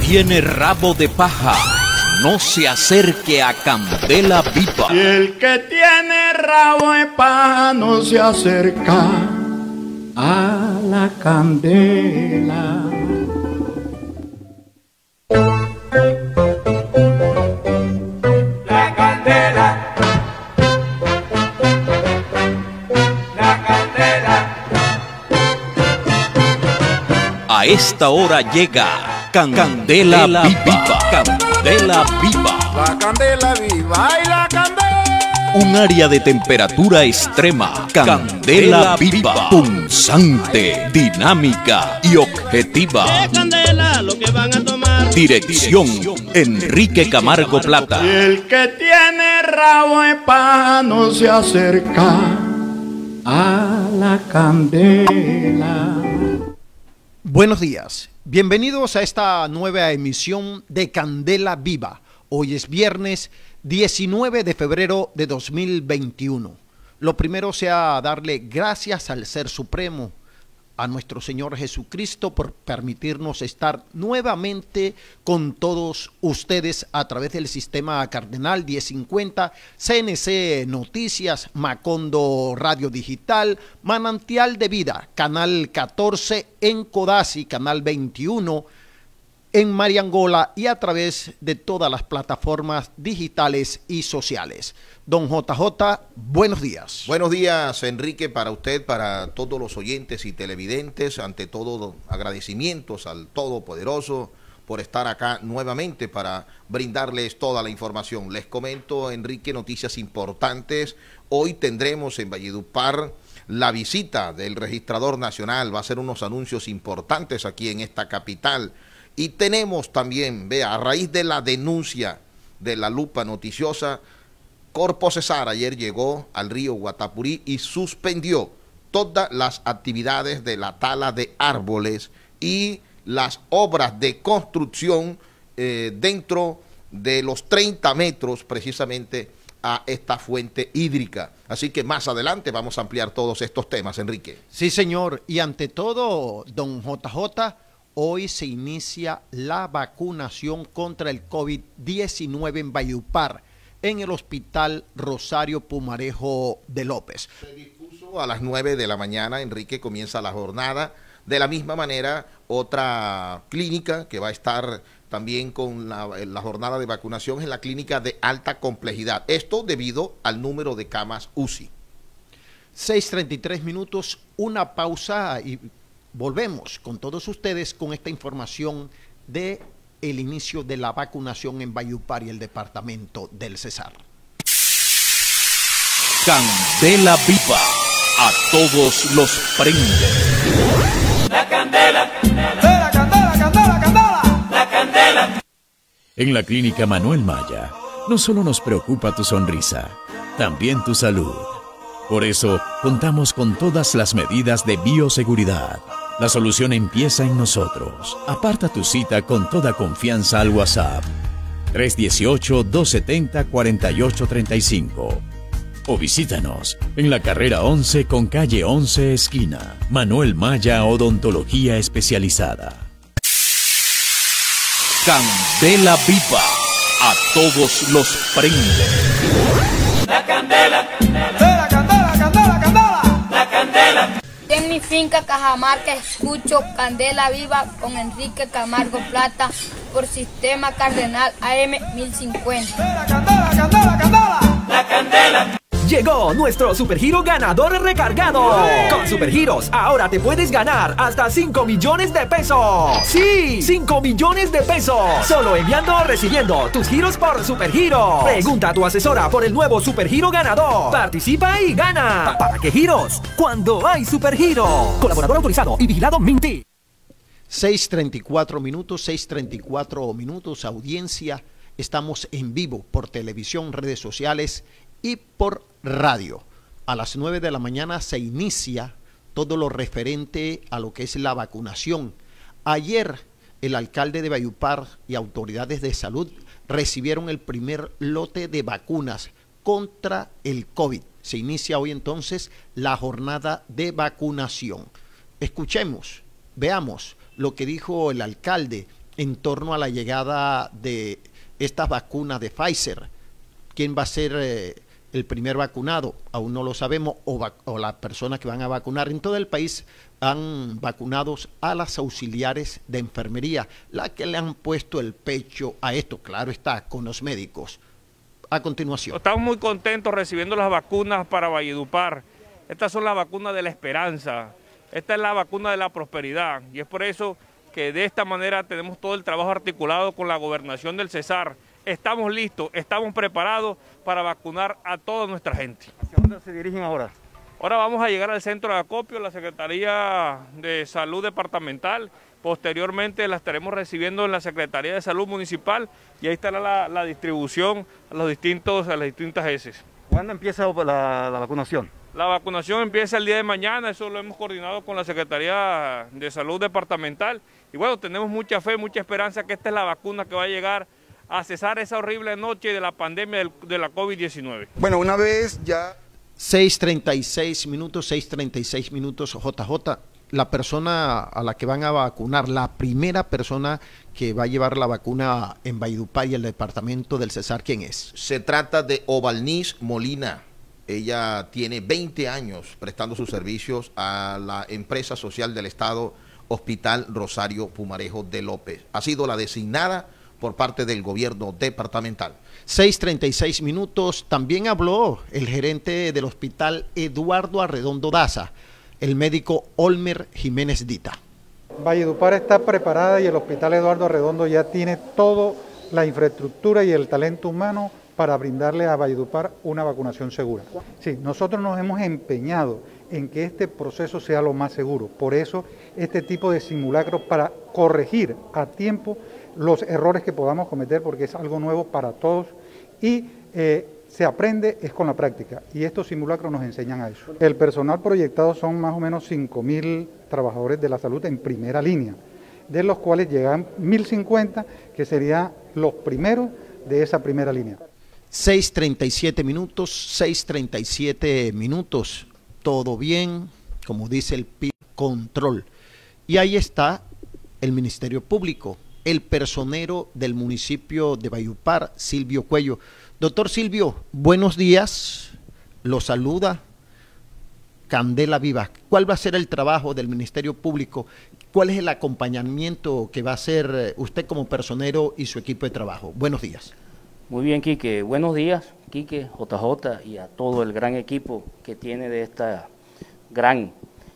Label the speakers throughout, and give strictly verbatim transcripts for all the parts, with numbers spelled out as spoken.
Speaker 1: tiene rabo de paja, no se acerque a candela viva.
Speaker 2: Y el que tiene rabo de paja no se acerca a la candela.
Speaker 3: La candela, la candela.
Speaker 1: A esta hora llega Candela, Candela viva. viva, Candela viva.
Speaker 3: La candela viva y la candela.
Speaker 1: Un área de temperatura extrema. Candela, Candela viva, viva, punzante, dinámica y objetiva.
Speaker 4: ¿Qué candela lo que van a tomar?
Speaker 1: Dirección, Dirección Enrique Camargo Plata.
Speaker 2: Y el que tiene rabo de paja no se acerca a la candela.
Speaker 5: Buenos días, bienvenidos a esta nueva emisión de Candela Viva. Hoy es viernes diecinueve de febrero de dos mil veintiuno. Lo primero sea darle gracias al Ser Supremo, a nuestro Señor Jesucristo, por permitirnos estar nuevamente con todos ustedes a través del sistema Cardenal diez cincuenta, C N C Noticias, Macondo Radio Digital, Manantial de Vida, Canal catorce en Codazzi, Canal veintiuno en Mariangola y a través de todas las plataformas digitales y sociales. Don J J, buenos días.
Speaker 6: Buenos días, Enrique, para usted, para todos los oyentes y televidentes. Ante todo, agradecimientos al Todopoderoso por estar acá nuevamente para brindarles toda la información. Les comento, Enrique, noticias importantes. Hoy tendremos en Valledupar la visita del registrador nacional. Va a hacer unos anuncios importantes aquí en esta capital. Y tenemos también, vea, a raíz de la denuncia de la lupa noticiosa, Corpo Cesar ayer llegó al río Guatapurí y suspendió todas las actividades de la tala de árboles y las obras de construcción eh, dentro de los treinta metros precisamente a esta fuente hídrica. Así que más adelante vamos a ampliar todos estos temas, Enrique.
Speaker 5: Sí, señor. Y ante todo, don J J, hoy se inicia la vacunación contra el COVID diecinueve en Valledupar, en el Hospital Rosario Pumarejo de López.
Speaker 6: Se dispuso a las nueve de la mañana, Enrique, comienza la jornada. De la misma manera, otra clínica que va a estar también con la, la jornada de vacunación es la clínica de alta complejidad. Esto debido al número de camas U C I.
Speaker 5: seis treinta y tres minutos, una pausa y volvemos con todos ustedes con esta información de el inicio de la vacunación en Valledupar y el departamento del Cesar.
Speaker 1: Candela viva, a todos los prende.
Speaker 3: La candela, candela, candela, candela, candela. La candela.
Speaker 7: En la Clínica Manuel Maya, no solo nos preocupa tu sonrisa, también tu salud. Por eso, contamos con todas las medidas de bioseguridad. La solución empieza en nosotros. Aparta tu cita con toda confianza al WhatsApp tres uno ocho, dos siete cero, cuatro ocho tres cinco o visítanos en la carrera once con calle once esquina. Manuel Maya Odontología Especializada.
Speaker 1: Candela viva, a todos los prende.
Speaker 3: La candela, candela, candela, candela, candela. La candela.
Speaker 8: En mi finca Cajamarca escucho Candela Viva con Enrique Camargo Plata por Sistema Cardenal A M mil cincuenta.
Speaker 3: La candela, candela, candela. La candela.
Speaker 9: Llegó nuestro Supergiro ganador recargado. Con Supergiros ahora te puedes ganar hasta cinco millones de pesos. Sí, cinco millones de pesos. Solo enviando o recibiendo tus giros por Supergiro. Pregunta a tu asesora por el nuevo Supergiro ganador. Participa y gana. ¿Para qué giros? Cuando hay Supergiro. Colaborador autorizado y vigilado Minty.
Speaker 5: seis treinta y cuatro minutos, seis treinta y cuatro minutos, audiencia. Estamos en vivo por televisión, redes sociales y por radio. A las nueve de la mañana se inicia todo lo referente a lo que es la vacunación. Ayer el alcalde de Valledupar y autoridades de salud recibieron el primer lote de vacunas contra el COVID. Se inicia hoy entonces la jornada de vacunación. Escuchemos, veamos lo que dijo el alcalde en torno a la llegada de estas vacunas de Pfizer. ¿Quién va a ser eh, el primer vacunado? Aún no lo sabemos, o, va, o las personas que van a vacunar. En todo el país han vacunado a las auxiliares de enfermería, las que le han puesto el pecho a esto, claro está, con los médicos. A continuación.
Speaker 10: Estamos muy contentos recibiendo las vacunas para Valledupar. Estas son las vacunas de la esperanza, esta es la vacuna de la prosperidad, y es por eso que de esta manera tenemos todo el trabajo articulado con la gobernación del Cesar. Estamos listos, estamos preparados para vacunar a toda nuestra gente.
Speaker 11: ¿Hacia dónde se dirigen ahora?
Speaker 10: Ahora vamos a llegar al centro de acopio, la Secretaría de Salud Departamental. Posteriormente la estaremos recibiendo en la Secretaría de Salud Municipal y ahí estará la, la distribución a, los distintos, a las distintas heces.
Speaker 11: ¿Cuándo empieza la, la vacunación?
Speaker 10: La vacunación empieza el día de mañana, eso lo hemos coordinado con la Secretaría de Salud Departamental. Y bueno, tenemos mucha fe, mucha esperanza que esta es la vacuna que va a llegar a cesar esa horrible noche de la pandemia del, de la COVID diecinueve.
Speaker 12: Bueno, una vez ya...
Speaker 5: seis treinta y seis minutos, seis treinta y seis minutos, J J. La persona a la que van a vacunar, la primera persona que va a llevar la vacuna en Valledupar y el departamento del Cesar, ¿quién es?
Speaker 6: Se trata de Ovalniz Molina. Ella tiene veinte años prestando sus servicios a la empresa social del Estado, Hospital Rosario Pumarejo de López. Ha sido la designada por parte del gobierno departamental.
Speaker 5: seis treinta y seis minutos, también habló el gerente del hospital Eduardo Arredondo Daza, el médico Olmer Jiménez Dita.
Speaker 13: Valledupar está preparada y el hospital Eduardo Arredondo ya tiene toda la infraestructura y el talento humano para brindarle a Valledupar una vacunación segura. Sí, nosotros nos hemos empeñado en que este proceso sea lo más seguro, por eso este tipo de simulacros para corregir a tiempo los errores que podamos cometer, porque es algo nuevo para todos y eh, se aprende es con la práctica y estos simulacros nos enseñan a eso. El personal proyectado son más o menos cinco mil trabajadores de la salud en primera línea, de los cuales llegan mil cincuenta que serían los primeros de esa primera línea.
Speaker 5: seis treinta y siete minutos, seis treinta y siete minutos, todo bien, como dice el P I B, control. Y ahí está el Ministerio Público, el personero del municipio de Valledupar, Silvio Cuello. Doctor Silvio, buenos días, lo saluda Candela Viva. ¿Cuál va a ser el trabajo del Ministerio Público? ¿Cuál es el acompañamiento que va a hacer usted como personero y su equipo de trabajo? Buenos días.
Speaker 14: Muy bien, Quique. Buenos días, Quique, J J y a todo el gran equipo que tiene de esta gran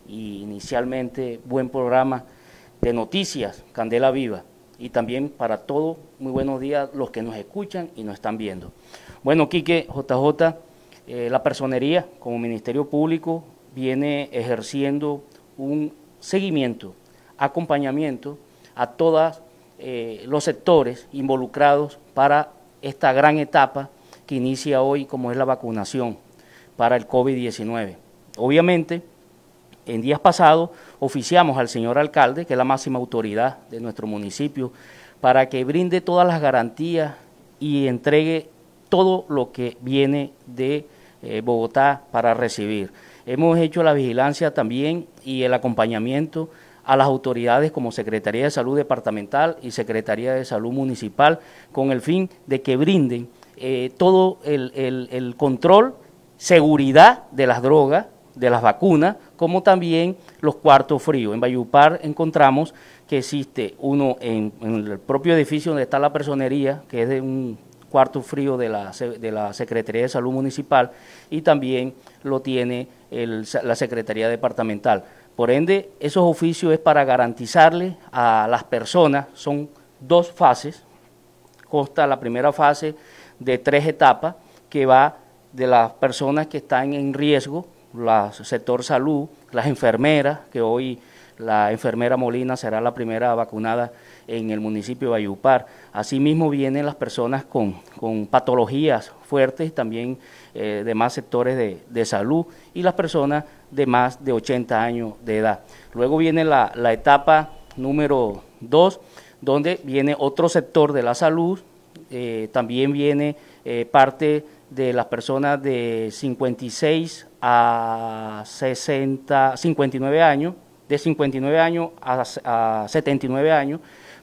Speaker 14: y inicialmente buen programa de noticias, Candela Viva. Y también para todos, muy buenos días los que nos escuchan y nos están viendo. Bueno, Quique, J J, eh, la personería como Ministerio Público viene ejerciendo un seguimiento, acompañamiento a todos eh, los sectores involucrados para esta gran etapa que inicia hoy, como es la vacunación para el COVID diecinueve. Obviamente, en días pasados oficiamos al señor alcalde, que es la máxima autoridad de nuestro municipio, para que brinde todas las garantías y entregue todo lo que viene de eh, Bogotá para recibir. Hemos hecho la vigilancia también y el acompañamiento a las autoridades como Secretaría de Salud Departamental y Secretaría de Salud Municipal, con el fin de que brinden eh, todo el, el, el control, seguridad de las drogas, de las vacunas, como también los cuartos fríos. En Valledupar encontramos que existe uno en, en el propio edificio donde está la personería, que es de un cuarto frío de la, de la Secretaría de Salud Municipal, y también lo tiene el, la Secretaría Departamental. Por ende, esos oficios es para garantizarle a las personas, son dos fases, consta la primera fase de tres etapas, que va de las personas que están en riesgo, el sector salud, las enfermeras, que hoy la enfermera Molina será la primera vacunada en el municipio de Valledupar. Asimismo vienen las personas con, con patologías fuertes, también eh, demás sectores de, de salud, y las personas de más de ochenta años de edad. Luego viene la, la etapa número dos, donde viene otro sector de la salud, eh, también viene eh, parte de las personas de cincuenta y seis a sesenta, cincuenta y nueve años, de cincuenta y nueve años a, a setenta y nueve años,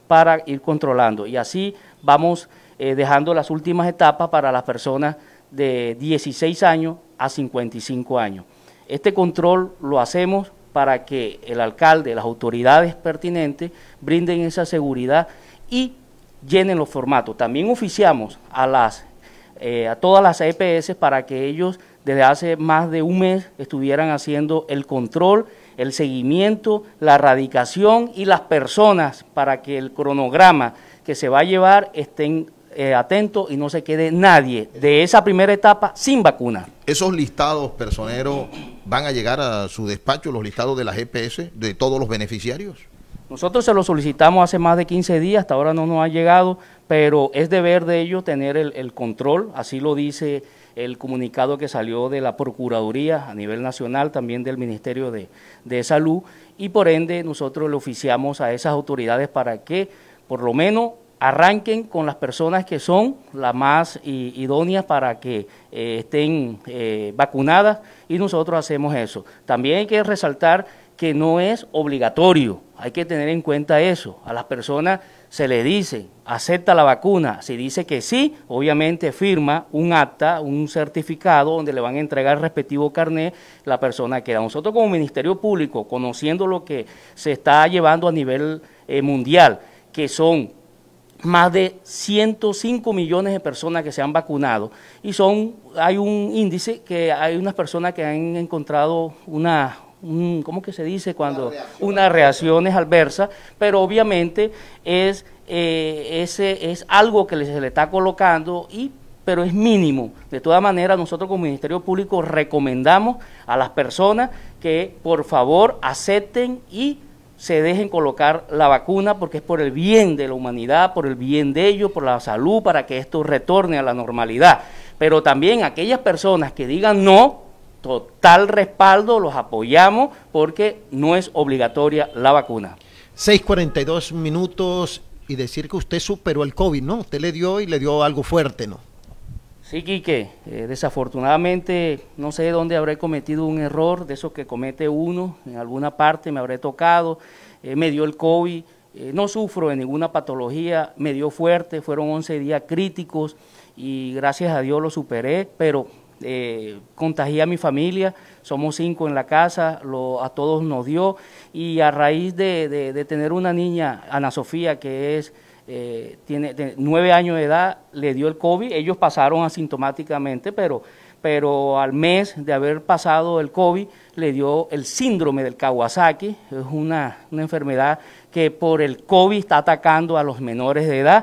Speaker 14: para ir controlando. Y así vamos eh, dejando las últimas etapas para las personas de dieciséis años a cincuenta y cinco años. Este control lo hacemos para que el alcalde, las autoridades pertinentes, brinden esa seguridad y llenen los formatos. También oficiamos a, las, eh, a todas las E P S para que ellos desde hace más de un mes estuvieran haciendo el control, el seguimiento, la erradicación y las personas para que el cronograma que se va a llevar estén eh, atentos y no se quede nadie de esa primera etapa sin vacuna.
Speaker 6: ¿Esos listados personeros van a llegar a su despacho, los listados de las E P S, de todos los beneficiarios?
Speaker 14: Nosotros se lo solicitamos hace más de quince días, hasta ahora no nos ha llegado, pero es deber de ellos tener el, el control, así lo dice el comunicado que salió de la Procuraduría a nivel nacional, también del Ministerio de, de Salud, y por ende nosotros le oficiamos a esas autoridades para que por lo menos arranquen con las personas que son las más idóneas para que eh, estén eh, vacunadas, y nosotros hacemos eso. También hay que resaltar que no es obligatorio, hay que tener en cuenta eso. A las personas se le dice, acepta la vacuna, si dice que sí, obviamente firma un acta, un certificado donde le van a entregar el respectivo carnet, la persona queda. Nosotros como Ministerio Público, conociendo lo que se está llevando a nivel eh, mundial, que son más de ciento cinco millones de personas que se han vacunado, y son hay un índice que hay unas personas que han encontrado una, un, ¿cómo que se dice? cuando unas reacciones adversas, pero obviamente es, eh, ese es algo que se le está colocando, y pero es mínimo. De todas maneras, nosotros como Ministerio Público recomendamos a las personas que por favor acepten y se dejen colocar la vacuna, porque es por el bien de la humanidad, por el bien de ellos, por la salud, para que esto retorne a la normalidad. Pero también aquellas personas que digan no, total respaldo, los apoyamos, porque no es obligatoria la vacuna.
Speaker 5: seis cuarenta y dos minutos, y decir que usted superó el COVID, ¿no? Usted le dio y le dio algo fuerte, ¿no?
Speaker 14: Sí, Quique, eh, desafortunadamente no sé dónde habré cometido un error, de esos que comete uno, en alguna parte me habré tocado, eh, me dio el COVID, eh, no sufro de ninguna patología, me dio fuerte, fueron once días críticos y gracias a Dios lo superé, pero eh, contagié a mi familia, somos cinco en la casa, lo, a todos nos dio, y a raíz de, de, de tener una niña, Ana Sofía, que es... Eh, tiene, tiene nueve años de edad, le dio el COVID, ellos pasaron asintomáticamente, pero, pero al mes de haber pasado el COVID, le dio el síndrome del Kawasaki, es una, una enfermedad que por el COVID está atacando a los menores de edad,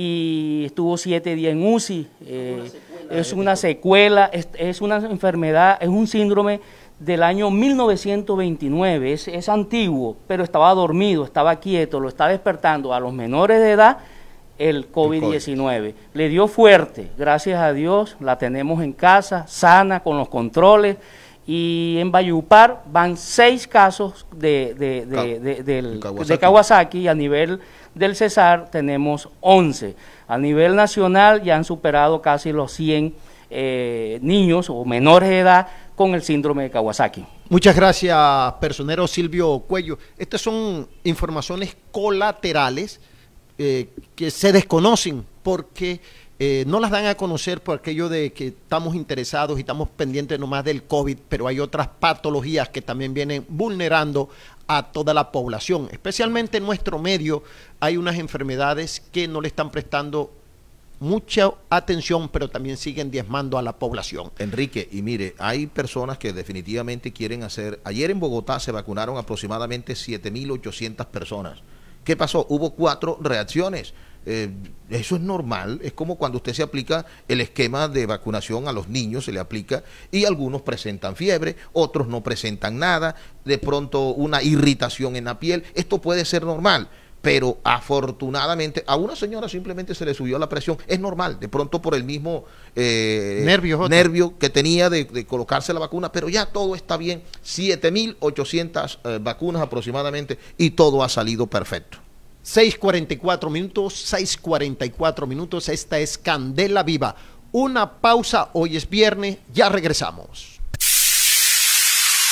Speaker 14: y estuvo siete días en U C I, eh, es una secuela, es, es una enfermedad, es un síndrome del año mil novecientos veintinueve, es, es antiguo, pero estaba dormido, estaba quieto, lo está despertando a los menores de edad el COVID diecinueve. Le dio fuerte, gracias a Dios, la tenemos en casa, sana, con los controles, y en Valledupar van seis casos de, de, de, de, del, Kawasaki. de Kawasaki, y a nivel del Cesar tenemos once. A nivel nacional ya han superado casi los cien eh, niños o menores de edad con el síndrome de Kawasaki.
Speaker 5: Muchas gracias, personero Silvio Cuello. Estas son informaciones colaterales eh, que se desconocen porque eh, no las dan a conocer por aquello de que estamos interesados y estamos pendientes nomás del COVID, pero hay otras patologías que también vienen vulnerando a toda la población. Especialmente en nuestro medio hay unas enfermedades que no le están prestando mucha atención, pero también siguen diezmando a la población.
Speaker 6: Enrique, y mire, hay personas que definitivamente quieren hacer... Ayer en Bogotá se vacunaron aproximadamente siete mil ochocientas personas. ¿Qué pasó? Hubo cuatro reacciones. Eh, eso es normal, es como cuando usted se aplica el esquema de vacunación a los niños, se le aplica, y algunos presentan fiebre, otros no presentan nada, de pronto una irritación en la piel. Esto puede ser normal, pero afortunadamente a una señora simplemente se le subió la presión. Es normal, de pronto por el mismo eh, nervio, nervio que tenía de, de colocarse la vacuna, pero ya todo está bien. siete mil ochocientas eh, vacunas aproximadamente, y todo ha salido perfecto.
Speaker 5: seis cuarenta y cuatro minutos, seis cuarenta y cuatro minutos, esta es Candela Viva. Una pausa, hoy es viernes, ya regresamos.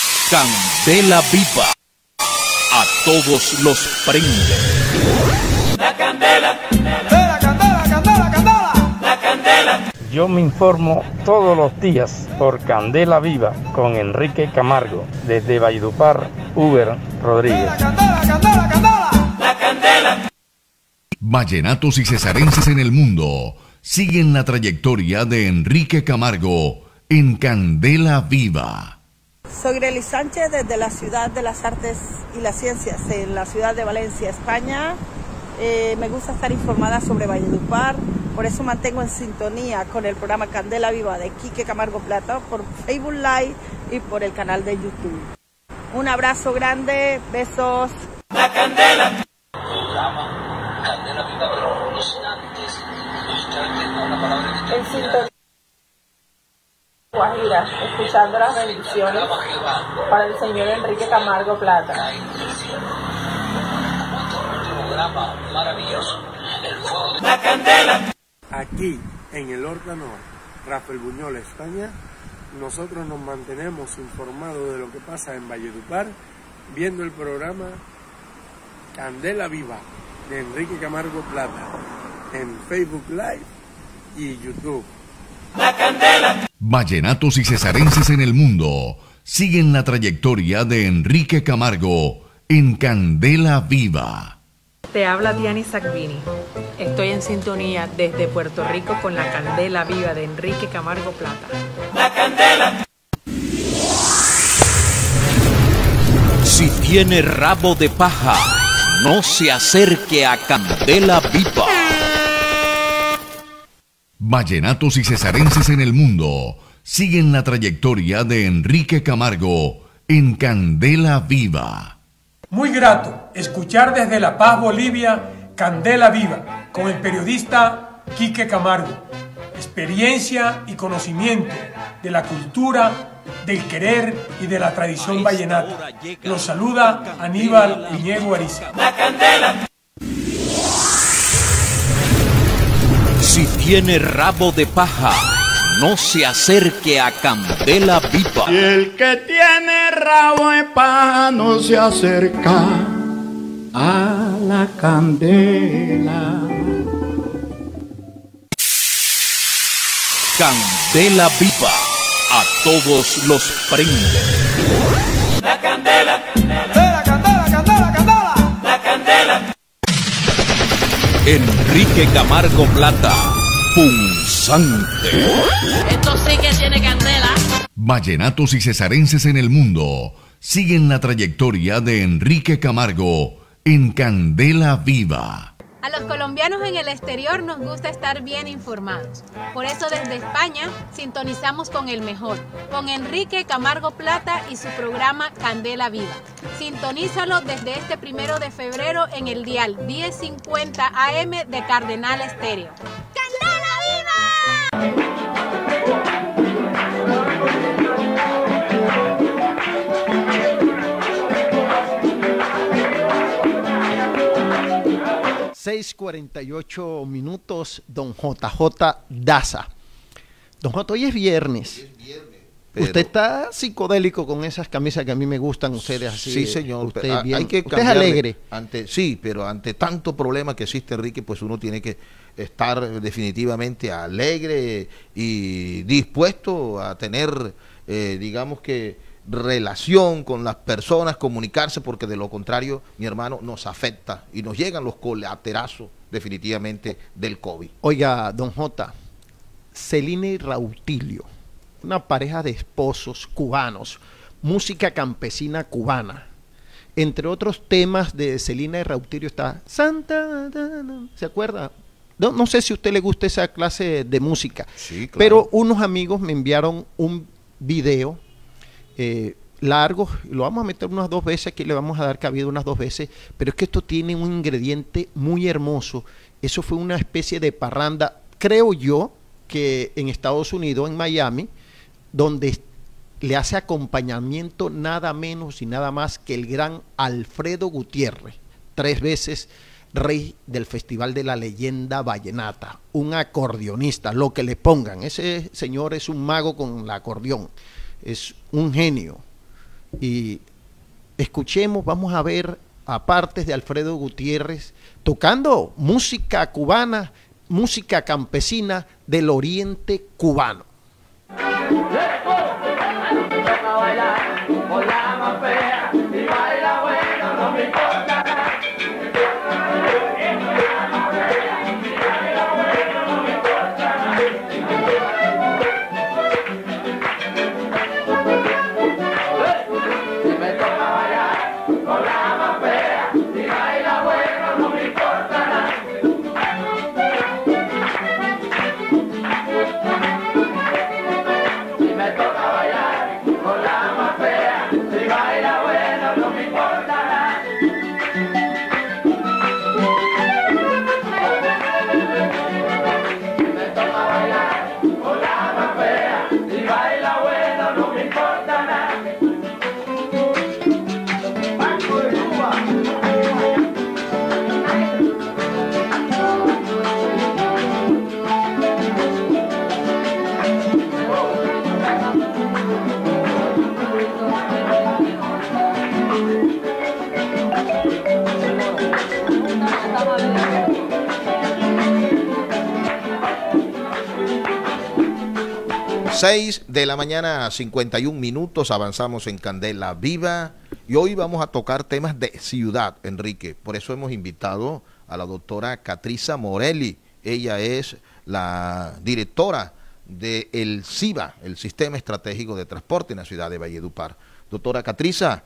Speaker 1: Candela Viva, a todos los prende.
Speaker 3: La candela, candela, candela, candela, candela, la candela.
Speaker 12: Yo me informo todos los días por Candela Viva con Enrique Camargo desde Valledupar, Uber Rodríguez.
Speaker 3: La candela, candela, candela, la candela.
Speaker 15: Vallenatos y cesarenses en el mundo siguen la trayectoria de Enrique Camargo en Candela Viva.
Speaker 16: Soy Greli Sánchez desde la Ciudad de las Artes y las Ciencias, en la ciudad de Valencia, España. Eh, me gusta estar informada sobre Valledupar, por eso mantengo en sintonía con el programa Candela Viva de Quique Camargo Plata por Facebook Live y por el canal de YouTube. Un abrazo grande, besos.
Speaker 3: La candela.
Speaker 16: En sintonía Guajira, escuchando las bendiciones para el señor Enrique Camargo Plata.
Speaker 3: La candela.
Speaker 17: Aquí, en el órgano Rafael Buñol, España, nosotros nos mantenemos informados de lo que pasa en Valledupar, viendo el programa Candela Viva de Enrique Camargo Plata en Facebook Live y YouTube.
Speaker 3: La candela.
Speaker 15: Vallenatos y cesarenses en el mundo siguen la trayectoria de Enrique Camargo en Candela Viva.
Speaker 18: Te habla Diani Sacvini. Estoy en sintonía desde Puerto Rico con la Candela Viva de Enrique Camargo Plata.
Speaker 3: La candela.
Speaker 1: Si tiene rabo de paja, no se acerque a Candela Viva.
Speaker 15: Vallenatos y cesarenses en el mundo siguen la trayectoria de Enrique Camargo en Candela Viva.
Speaker 19: Muy grato escuchar desde La Paz, Bolivia, Candela Viva, con el periodista Quique Camargo. Experiencia y conocimiento de la cultura, del querer y de la tradición vallenata. Los saluda Aníbal Piñego Ariza.
Speaker 3: La candela.
Speaker 1: Si tiene rabo de paja, no se acerque a Candela Viva.
Speaker 2: Y el que tiene rabo de paja no se acerca a la candela.
Speaker 1: Candela Viva, a todos los prende.
Speaker 3: La candela, candela, candela, candela, candela, la candela.
Speaker 1: Enrique Camargo Plata, punzante.
Speaker 18: Esto sí que tiene candela.
Speaker 15: Vallenatos y cesarenses en el mundo siguen la trayectoria de Enrique Camargo en Candela Viva.
Speaker 20: A los colombianos en el exterior nos gusta estar bien informados. Por eso desde España sintonizamos con el mejor, con Enrique Camargo Plata y su programa Candela Viva. Sintonízalo desde este primero de febrero en el dial diez cincuenta A M de Cardenal Estéreo. ¡Candela Viva!
Speaker 5: seis cuarenta y ocho minutos, don J J Daza. Don J, hoy es viernes. Es viernes pero... Usted está psicodélico con esas camisas que a mí me gustan, ustedes así.
Speaker 6: Sí, señor.
Speaker 5: Usted,
Speaker 6: pero,
Speaker 5: bien,
Speaker 6: hay que
Speaker 5: usted es alegre.
Speaker 6: Ante, sí, pero ante tanto problema que existe, Enrique, pues uno tiene que estar definitivamente alegre y dispuesto a tener, eh, digamos que, relación con las personas, comunicarse, porque de lo contrario, mi hermano, nos afecta y nos llegan los colaterazos definitivamente del COVID.
Speaker 5: Oiga, don J, Celina y Rautilio, una pareja de esposos cubanos, música campesina cubana. Entre otros temas de Celina y Rautilio está Santa, ¿se acuerda? No, no sé si a usted le gusta esa clase de música, sí, claro. Pero unos amigos me enviaron un video Eh, largo, lo vamos a meter unas dos veces, aquí le vamos a dar cabida unas dos veces, pero es que esto tiene un ingrediente muy hermoso. Eso fue una especie de parranda, creo yo, que en Estados Unidos, en Miami, donde le hace acompañamiento nada menos y nada más que el gran Alfredo Gutiérrez, tres veces rey del Festival de la Leyenda Vallenata, un acordeonista, lo que le pongan, ese señor es un mago con el acordeón. Es un genio. Y escuchemos, vamos a ver aparte de Alfredo Gutiérrez, tocando música cubana, música campesina del oriente cubano.
Speaker 6: seis de la mañana, cincuenta y un minutos, avanzamos en Candela Viva y hoy vamos a tocar temas de ciudad, Enrique. Por eso hemos invitado a la doctora Catriza Morelli. Ella es la directora del S I V A, el Sistema Estratégico de Transporte en la ciudad de Valledupar. Doctora Catriza,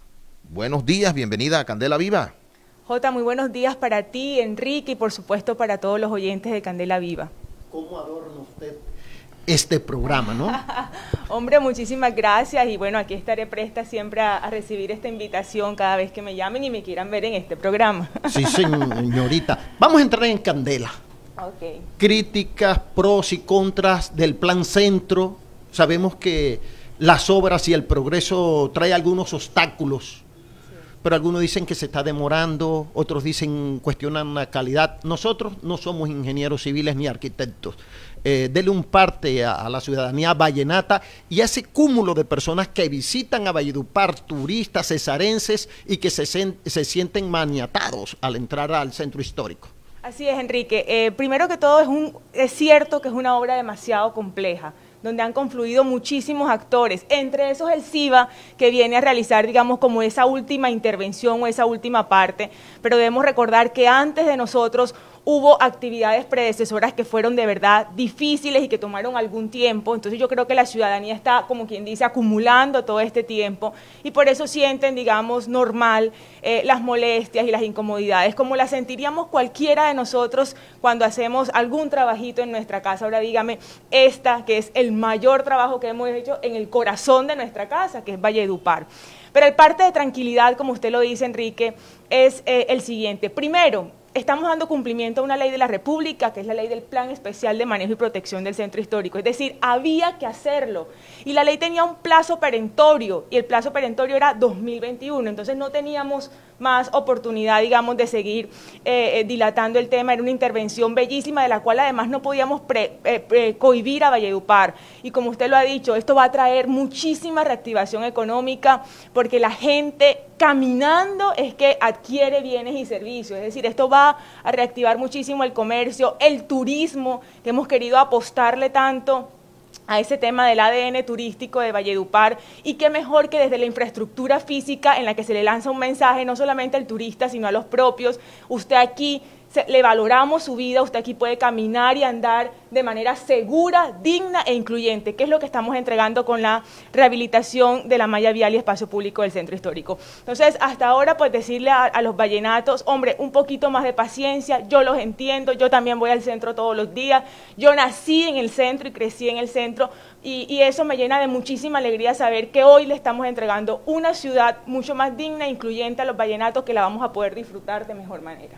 Speaker 6: buenos días, bienvenida a Candela Viva.
Speaker 21: Jota, muy buenos días para ti, Enrique, y por supuesto para todos los oyentes de Candela Viva.
Speaker 5: ¿Cómo adorna usted este programa, no?
Speaker 21: Hombre, muchísimas gracias y bueno, aquí estaré presta siempre a, a recibir esta invitación cada vez que me llamen y me quieran ver en este programa.
Speaker 5: Sí, señorita. Vamos a entrar en candela.
Speaker 21: Okay.
Speaker 5: Críticas, pros y contras del Plan Centro. Sabemos que las obras y el progreso trae algunos obstáculos, sí, pero algunos dicen que se está demorando, otros dicen cuestionan la calidad. Nosotros no somos ingenieros civiles ni arquitectos. Eh, dele un parte a, a la ciudadanía vallenata y a ese cúmulo de personas que visitan a Valledupar, turistas, cesarenses y que se, se sienten maniatados al entrar al centro histórico.
Speaker 21: Así es, Enrique. Eh, primero que todo, es, un, es cierto que es una obra demasiado compleja, donde han confluido muchísimos actores, entre esos el S I V A, que viene a realizar, digamos, como esa última intervención o esa última parte, pero debemos recordar que antes de nosotros hubo actividades predecesoras que fueron de verdad difíciles y que tomaron algún tiempo. Entonces yo creo que la ciudadanía está, como quien dice, acumulando todo este tiempo y por eso sienten, digamos, normal eh, las molestias y las incomodidades, como las sentiríamos cualquiera de nosotros cuando hacemos algún trabajito en nuestra casa. Ahora dígame, esta que es el mayor trabajo que hemos hecho en el corazón de nuestra casa, que es Valledupar. Pero el parte de tranquilidad, como usted lo dice, Enrique, es eh, el siguiente. Primero, estamos dando cumplimiento a una ley de la República, que es la ley del Plan Especial de Manejo y Protección del Centro Histórico. Es decir, había que hacerlo. Y la ley tenía un plazo perentorio, y el plazo perentorio era dos mil veintiuno. Entonces no teníamos más oportunidad, digamos, de seguir eh, dilatando el tema. Era una intervención bellísima, de la cual además no podíamos pre, eh, pre, cohibir a Valledupar. Y como usted lo ha dicho, esto va a traer muchísima reactivación económica, porque la gente caminando es que adquiere bienes y servicios. Es decir, esto va a reactivar muchísimo el comercio, el turismo, que hemos querido apostarle tanto a ese tema del A D N turístico de Valledupar, y qué mejor que desde la infraestructura física en la que se le lanza un mensaje no solamente al turista, sino a los propios. Usted aquí, se, le valoramos su vida, usted aquí puede caminar y andar de manera segura, digna e incluyente, que es lo que estamos entregando con la rehabilitación de la malla vial y espacio público del centro histórico. Entonces, hasta ahora, pues decirle a, a los vallenatos, hombre, un poquito más de paciencia, yo los entiendo, yo también voy al centro todos los días, yo nací en el centro y crecí en el centro, y, y eso me llena de muchísima alegría saber que hoy le estamos entregando una ciudad mucho más digna e incluyente a los vallenatos, que la vamos a poder disfrutar de mejor manera.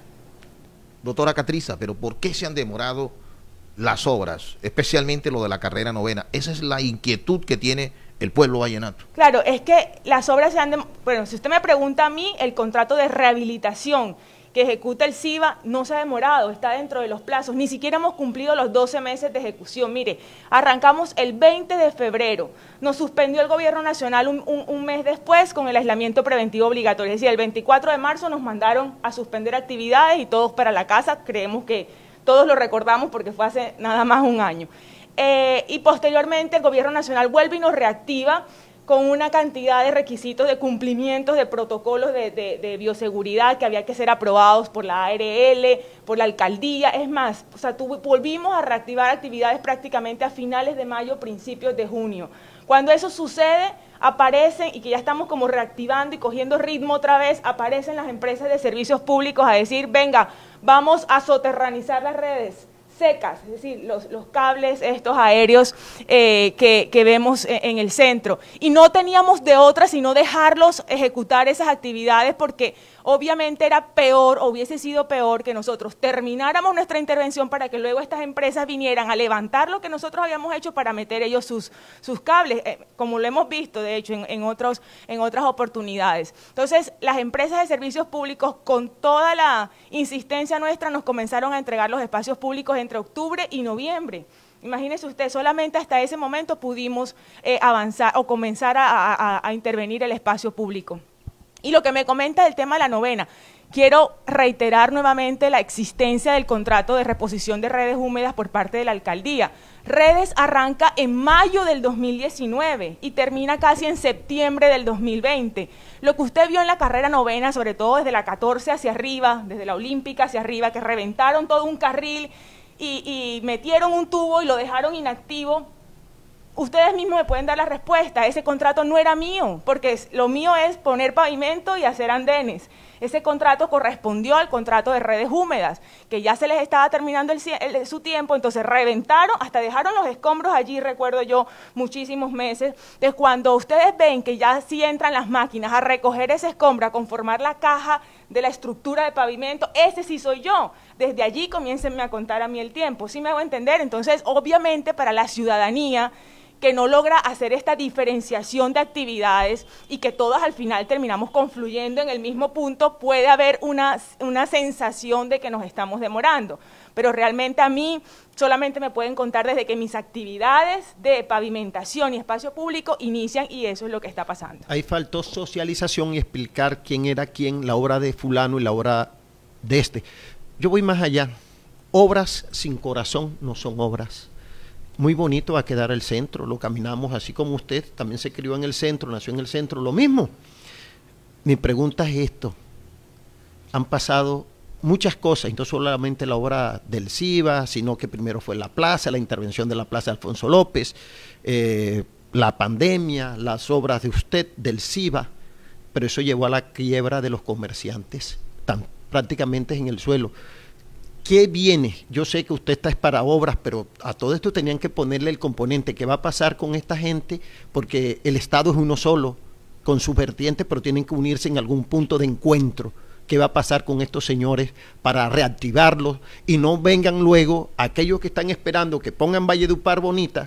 Speaker 6: Doctora Catriza, pero ¿por qué se han demorado las obras, especialmente lo de la carrera novena? Esa es la inquietud que tiene el pueblo vallenato.
Speaker 21: Claro, es que las obras se han... De, bueno, si usted me pregunta a mí, el contrato de rehabilitación que ejecuta el SIVA no se ha demorado, está dentro de los plazos, ni siquiera hemos cumplido los doce meses de ejecución. Mire, arrancamos el veinte de febrero, nos suspendió el gobierno nacional un, un, un mes después con el aislamiento preventivo obligatorio, es decir, el veinticuatro de marzo nos mandaron a suspender actividades y todos para la casa, creemos que todos lo recordamos porque fue hace nada más un año. Eh, y posteriormente el gobierno nacional vuelve y nos reactiva con una cantidad de requisitos de cumplimientos de protocolos de, de, de bioseguridad que había que ser aprobados por la A R L, por la alcaldía. Es más, o sea, tu, volvimos a reactivar actividades prácticamente a finales de mayo, principios de junio. Cuando eso sucede, aparecen, y que ya estamos como reactivando y cogiendo ritmo otra vez, aparecen las empresas de servicios públicos a decir, venga, vamos a soterranizar las redes secas, es decir, los, los cables estos aéreos eh, que, que vemos en, en el centro. Y no teníamos de otra sino dejarlos ejecutar esas actividades porque obviamente era peor, o hubiese sido peor que nosotros termináramos nuestra intervención para que luego estas empresas vinieran a levantar lo que nosotros habíamos hecho para meter ellos sus, sus cables, eh, como lo hemos visto de hecho en, en, otros, en otras oportunidades. Entonces, las empresas de servicios públicos con toda la insistencia nuestra nos comenzaron a entregar los espacios públicos entre octubre y noviembre. Imagínese usted, solamente hasta ese momento pudimos eh, avanzar o comenzar a, a, a intervenir el espacio público. Y lo que me comenta del tema de la novena, quiero reiterar nuevamente la existencia del contrato de reposición de redes húmedas por parte de la alcaldía. Redes arranca en mayo del dos mil diecinueve y termina casi en septiembre del dos mil veinte. Lo que usted vio en la carrera novena, sobre todo desde la catorce hacia arriba, desde la olímpica hacia arriba, que reventaron todo un carril y, y metieron un tubo y lo dejaron inactivo, ustedes mismos me pueden dar la respuesta. Ese contrato no era mío, porque lo mío es poner pavimento y hacer andenes. Ese contrato correspondió al contrato de redes húmedas, que ya se les estaba terminando el, el, su tiempo, entonces reventaron, hasta dejaron los escombros allí, recuerdo yo, muchísimos meses. Entonces, cuando ustedes ven que ya sí entran las máquinas a recoger ese escombro, a conformar la caja de la estructura de pavimento, ese sí soy yo. Desde allí comiéncenme a contar a mí el tiempo, ¿sí me hago entender? Entonces, obviamente, para la ciudadanía que no logra hacer esta diferenciación de actividades y que todas al final terminamos confluyendo en el mismo punto, puede haber una, una sensación de que nos estamos demorando. Pero realmente a mí solamente me pueden contar desde que mis actividades de pavimentación y espacio público inician, y eso es lo que está pasando.
Speaker 5: Ahí faltó socialización y explicar quién era quién, la obra de fulano y la obra de este. Yo voy más allá. Obras sin corazón no son obras. Muy bonito va a quedar el centro, lo caminamos así como usted, también se crió en el centro, nació en el centro, lo mismo. Mi pregunta es esto, han pasado muchas cosas, y no solamente la obra del SIVA, sino que primero fue la plaza, la intervención de la plaza de Alfonso López, eh, la pandemia, las obras de usted, del SIVA, pero eso llevó a la quiebra de los comerciantes, tan, prácticamente en el suelo. ¿Qué viene? Yo sé que usted está para obras, pero a todo esto tenían que ponerle el componente. ¿Qué va a pasar con esta gente? Porque el Estado es uno solo, con sus vertientes, pero tienen que unirse en algún punto de encuentro. ¿Qué va a pasar con estos señores para reactivarlos? Y no vengan luego aquellos que están esperando que pongan Valledupar bonita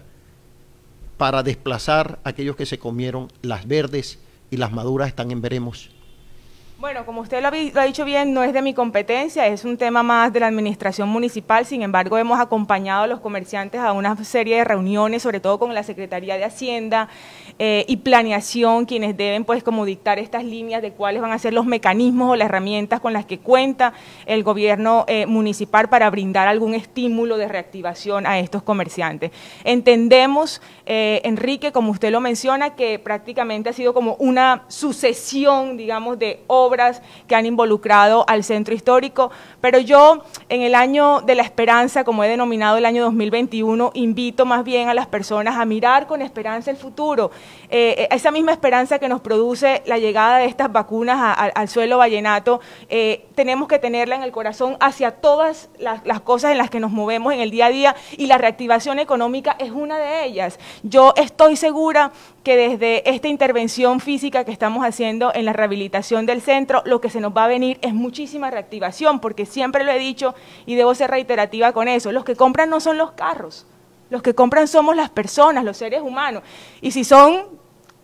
Speaker 5: para desplazar a aquellos que se comieron las verdes y las maduras están en veremos.
Speaker 21: Bueno, como usted lo ha, lo ha dicho bien, no es de mi competencia, es un tema más de la administración municipal. Sin embargo, hemos acompañado a los comerciantes a una serie de reuniones, sobre todo con la Secretaría de Hacienda eh, y Planeación, quienes deben pues como dictar estas líneas de cuáles van a ser los mecanismos o las herramientas con las que cuenta el gobierno eh, municipal para brindar algún estímulo de reactivación a estos comerciantes. Entendemos, eh, Enrique, como usted lo menciona, que prácticamente ha sido como una sucesión, digamos, de obras obras que han involucrado al centro histórico, pero yo en el año de la esperanza, como he denominado el año dos mil veintiuno, invito más bien a las personas a mirar con esperanza el futuro, eh, esa misma esperanza que nos produce la llegada de estas vacunas a, a, al suelo vallenato, eh, tenemos que tenerla en el corazón hacia todas las, las cosas en las que nos movemos en el día a día, y la reactivación económica es una de ellas. Yo estoy segura que desde esta intervención física que estamos haciendo en la rehabilitación del centro, lo que se nos va a venir es muchísima reactivación, porque siempre lo he dicho y debo ser reiterativa con eso, los que compran no son los carros, los que compran somos las personas, los seres humanos, y si son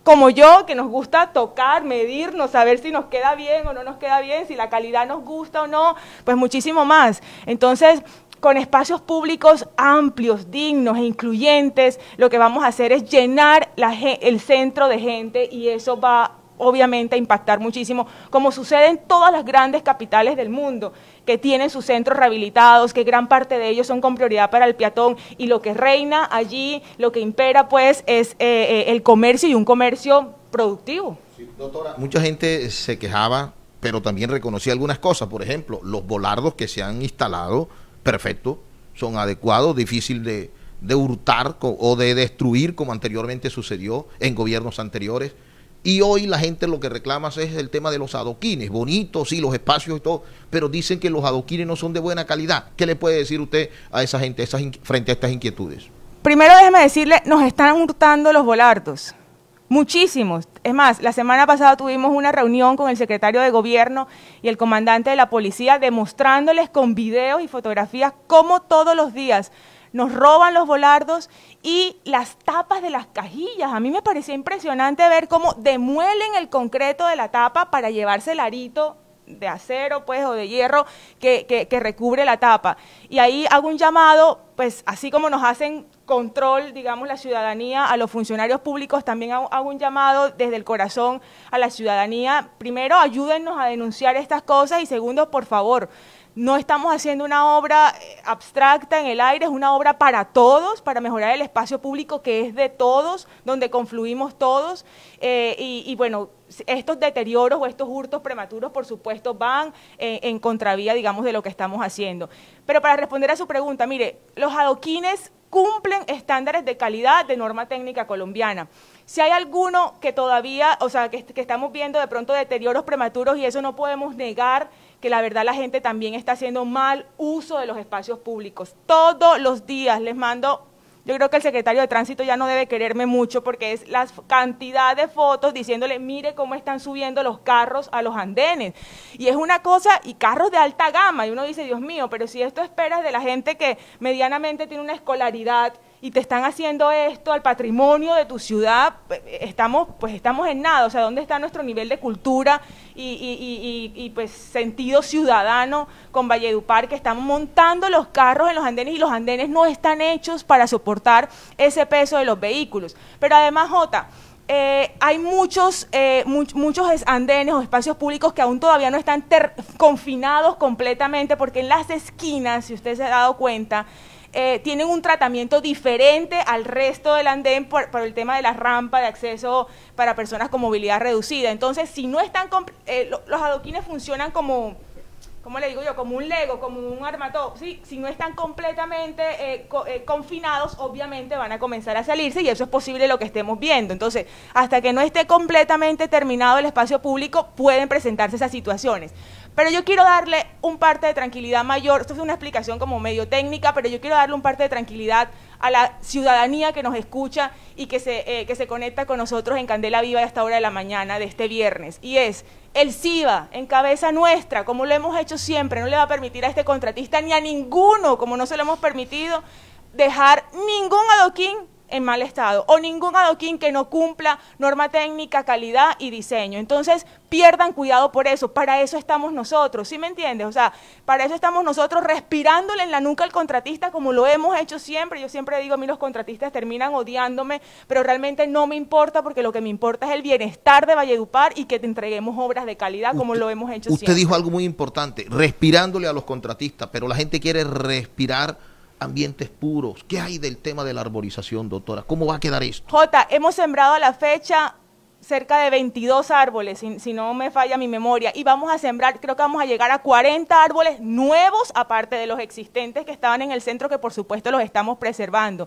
Speaker 21: como yo, que nos gusta tocar, medirnos, saber si nos queda bien o no nos queda bien, si la calidad nos gusta o no, pues muchísimo más. Entonces, con espacios públicos amplios, dignos e incluyentes, lo que vamos a hacer es llenar la, el centro de gente y eso va obviamente a impactar muchísimo, como sucede en todas las grandes capitales del mundo, que tienen sus centros rehabilitados, que gran parte de ellos son con prioridad para el peatón, y lo que reina allí, lo que impera pues es eh, eh, el comercio y un comercio productivo.
Speaker 6: Sí, doctora, mucha gente se quejaba, pero también reconocía algunas cosas, por ejemplo, los volardos que se han instalado, perfecto, son adecuados, difícil de, de hurtar o de destruir como anteriormente sucedió en gobiernos anteriores. Y hoy la gente lo que reclama es el tema de los adoquines, bonitos, sí, los espacios y todo, pero dicen que los adoquines no son de buena calidad. ¿Qué le puede decir usted a esa gente esas frente a estas inquietudes?
Speaker 21: Primero déjeme decirle, nos están hurtando los volardos, muchísimos. Es más, la semana pasada tuvimos una reunión con el secretario de Gobierno y el comandante de la policía demostrándoles con videos y fotografías cómo todos los días nos roban los volardos y las tapas de las cajillas. A mí me parecía impresionante ver cómo demuelen el concreto de la tapa para llevarse el arito de acero pues o de hierro que, que, que recubre la tapa. Y ahí hago un llamado, pues así como nos hacen control, digamos, la ciudadanía, a los funcionarios públicos, también hago, hago un llamado desde el corazón a la ciudadanía. Primero, ayúdennos a denunciar estas cosas y segundo, por favor, no estamos haciendo una obra abstracta en el aire, es una obra para todos, para mejorar el espacio público que es de todos, donde confluimos todos, eh, y, y bueno, estos deterioros o estos hurtos prematuros, por supuesto, van en, en contravía, digamos, de lo que estamos haciendo. Pero para responder a su pregunta, mire, los adoquines cumplen estándares de calidad de norma técnica colombiana. Si hay alguno que todavía, o sea, que, que estamos viendo de pronto deterioros prematuros y eso no podemos negar, que la verdad la gente también está haciendo mal uso de los espacios públicos. Todos los días les mando, yo creo que el secretario de Tránsito ya no debe quererme mucho porque es la cantidad de fotos diciéndole, mire cómo están subiendo los carros a los andenes. Y es una cosa, y carros de alta gama, y uno dice, Dios mío, pero si esto esperas de la gente que medianamente tiene una escolaridad y te están haciendo esto al patrimonio de tu ciudad, estamos, pues estamos en nada. O sea, ¿dónde está nuestro nivel de cultura y, y, y, y, y pues sentido ciudadano con Valledupar, que estamos montando los carros en los andenes y los andenes no están hechos para soportar ese peso de los vehículos? Pero además, Jota, Eh, hay muchos, eh, much, muchos andenes o espacios públicos que aún todavía no están ter confinados completamente, porque en las esquinas, si usted se ha dado cuenta, eh, tienen un tratamiento diferente al resto del andén por, por el tema de la rampa de acceso para personas con movilidad reducida. Entonces, si no están, eh, los adoquines funcionan como, ¿cómo le digo yo? Como un Lego, como un armatoste, ¿sí? Si no están completamente eh, co eh, confinados, obviamente van a comenzar a salirse y eso es posible lo que estemos viendo. Entonces, hasta que no esté completamente terminado el espacio público, pueden presentarse esas situaciones. Pero yo quiero darle un parte de tranquilidad mayor, esto es una explicación como medio técnica, pero yo quiero darle un parte de tranquilidad a la ciudadanía que nos escucha y que se, eh, que se conecta con nosotros en Candela Viva a esta hora de la mañana de este viernes. Y es, el SIVA, en cabeza nuestra, como lo hemos hecho siempre, no le va a permitir a este contratista ni a ninguno, como no se lo hemos permitido, dejar ningún adoquín en mal estado o ningún adoquín que no cumpla norma técnica, calidad y diseño. Entonces, pierdan cuidado por eso, para eso estamos nosotros, ¿sí me entiendes? O sea, para eso estamos nosotros respirándole en la nuca al contratista como lo hemos hecho siempre. Yo siempre digo, a mí los contratistas terminan odiándome, pero realmente no me importa porque lo que me importa es el bienestar de Valledupar y que te entreguemos obras de calidad como
Speaker 6: usted,
Speaker 21: lo hemos hecho
Speaker 6: usted
Speaker 21: siempre.
Speaker 6: Usted dijo algo muy importante, respirándole a los contratistas, pero la gente quiere respirar ambientes puros. ¿Qué hay del tema de la arborización, doctora? ¿Cómo va a quedar esto?
Speaker 21: Jota, hemos sembrado a la fecha cerca de veintidós árboles, si, si no me falla mi memoria, y vamos a sembrar, creo que vamos a llegar a cuarenta árboles nuevos, aparte de los existentes que estaban en el centro, que por supuesto los estamos preservando.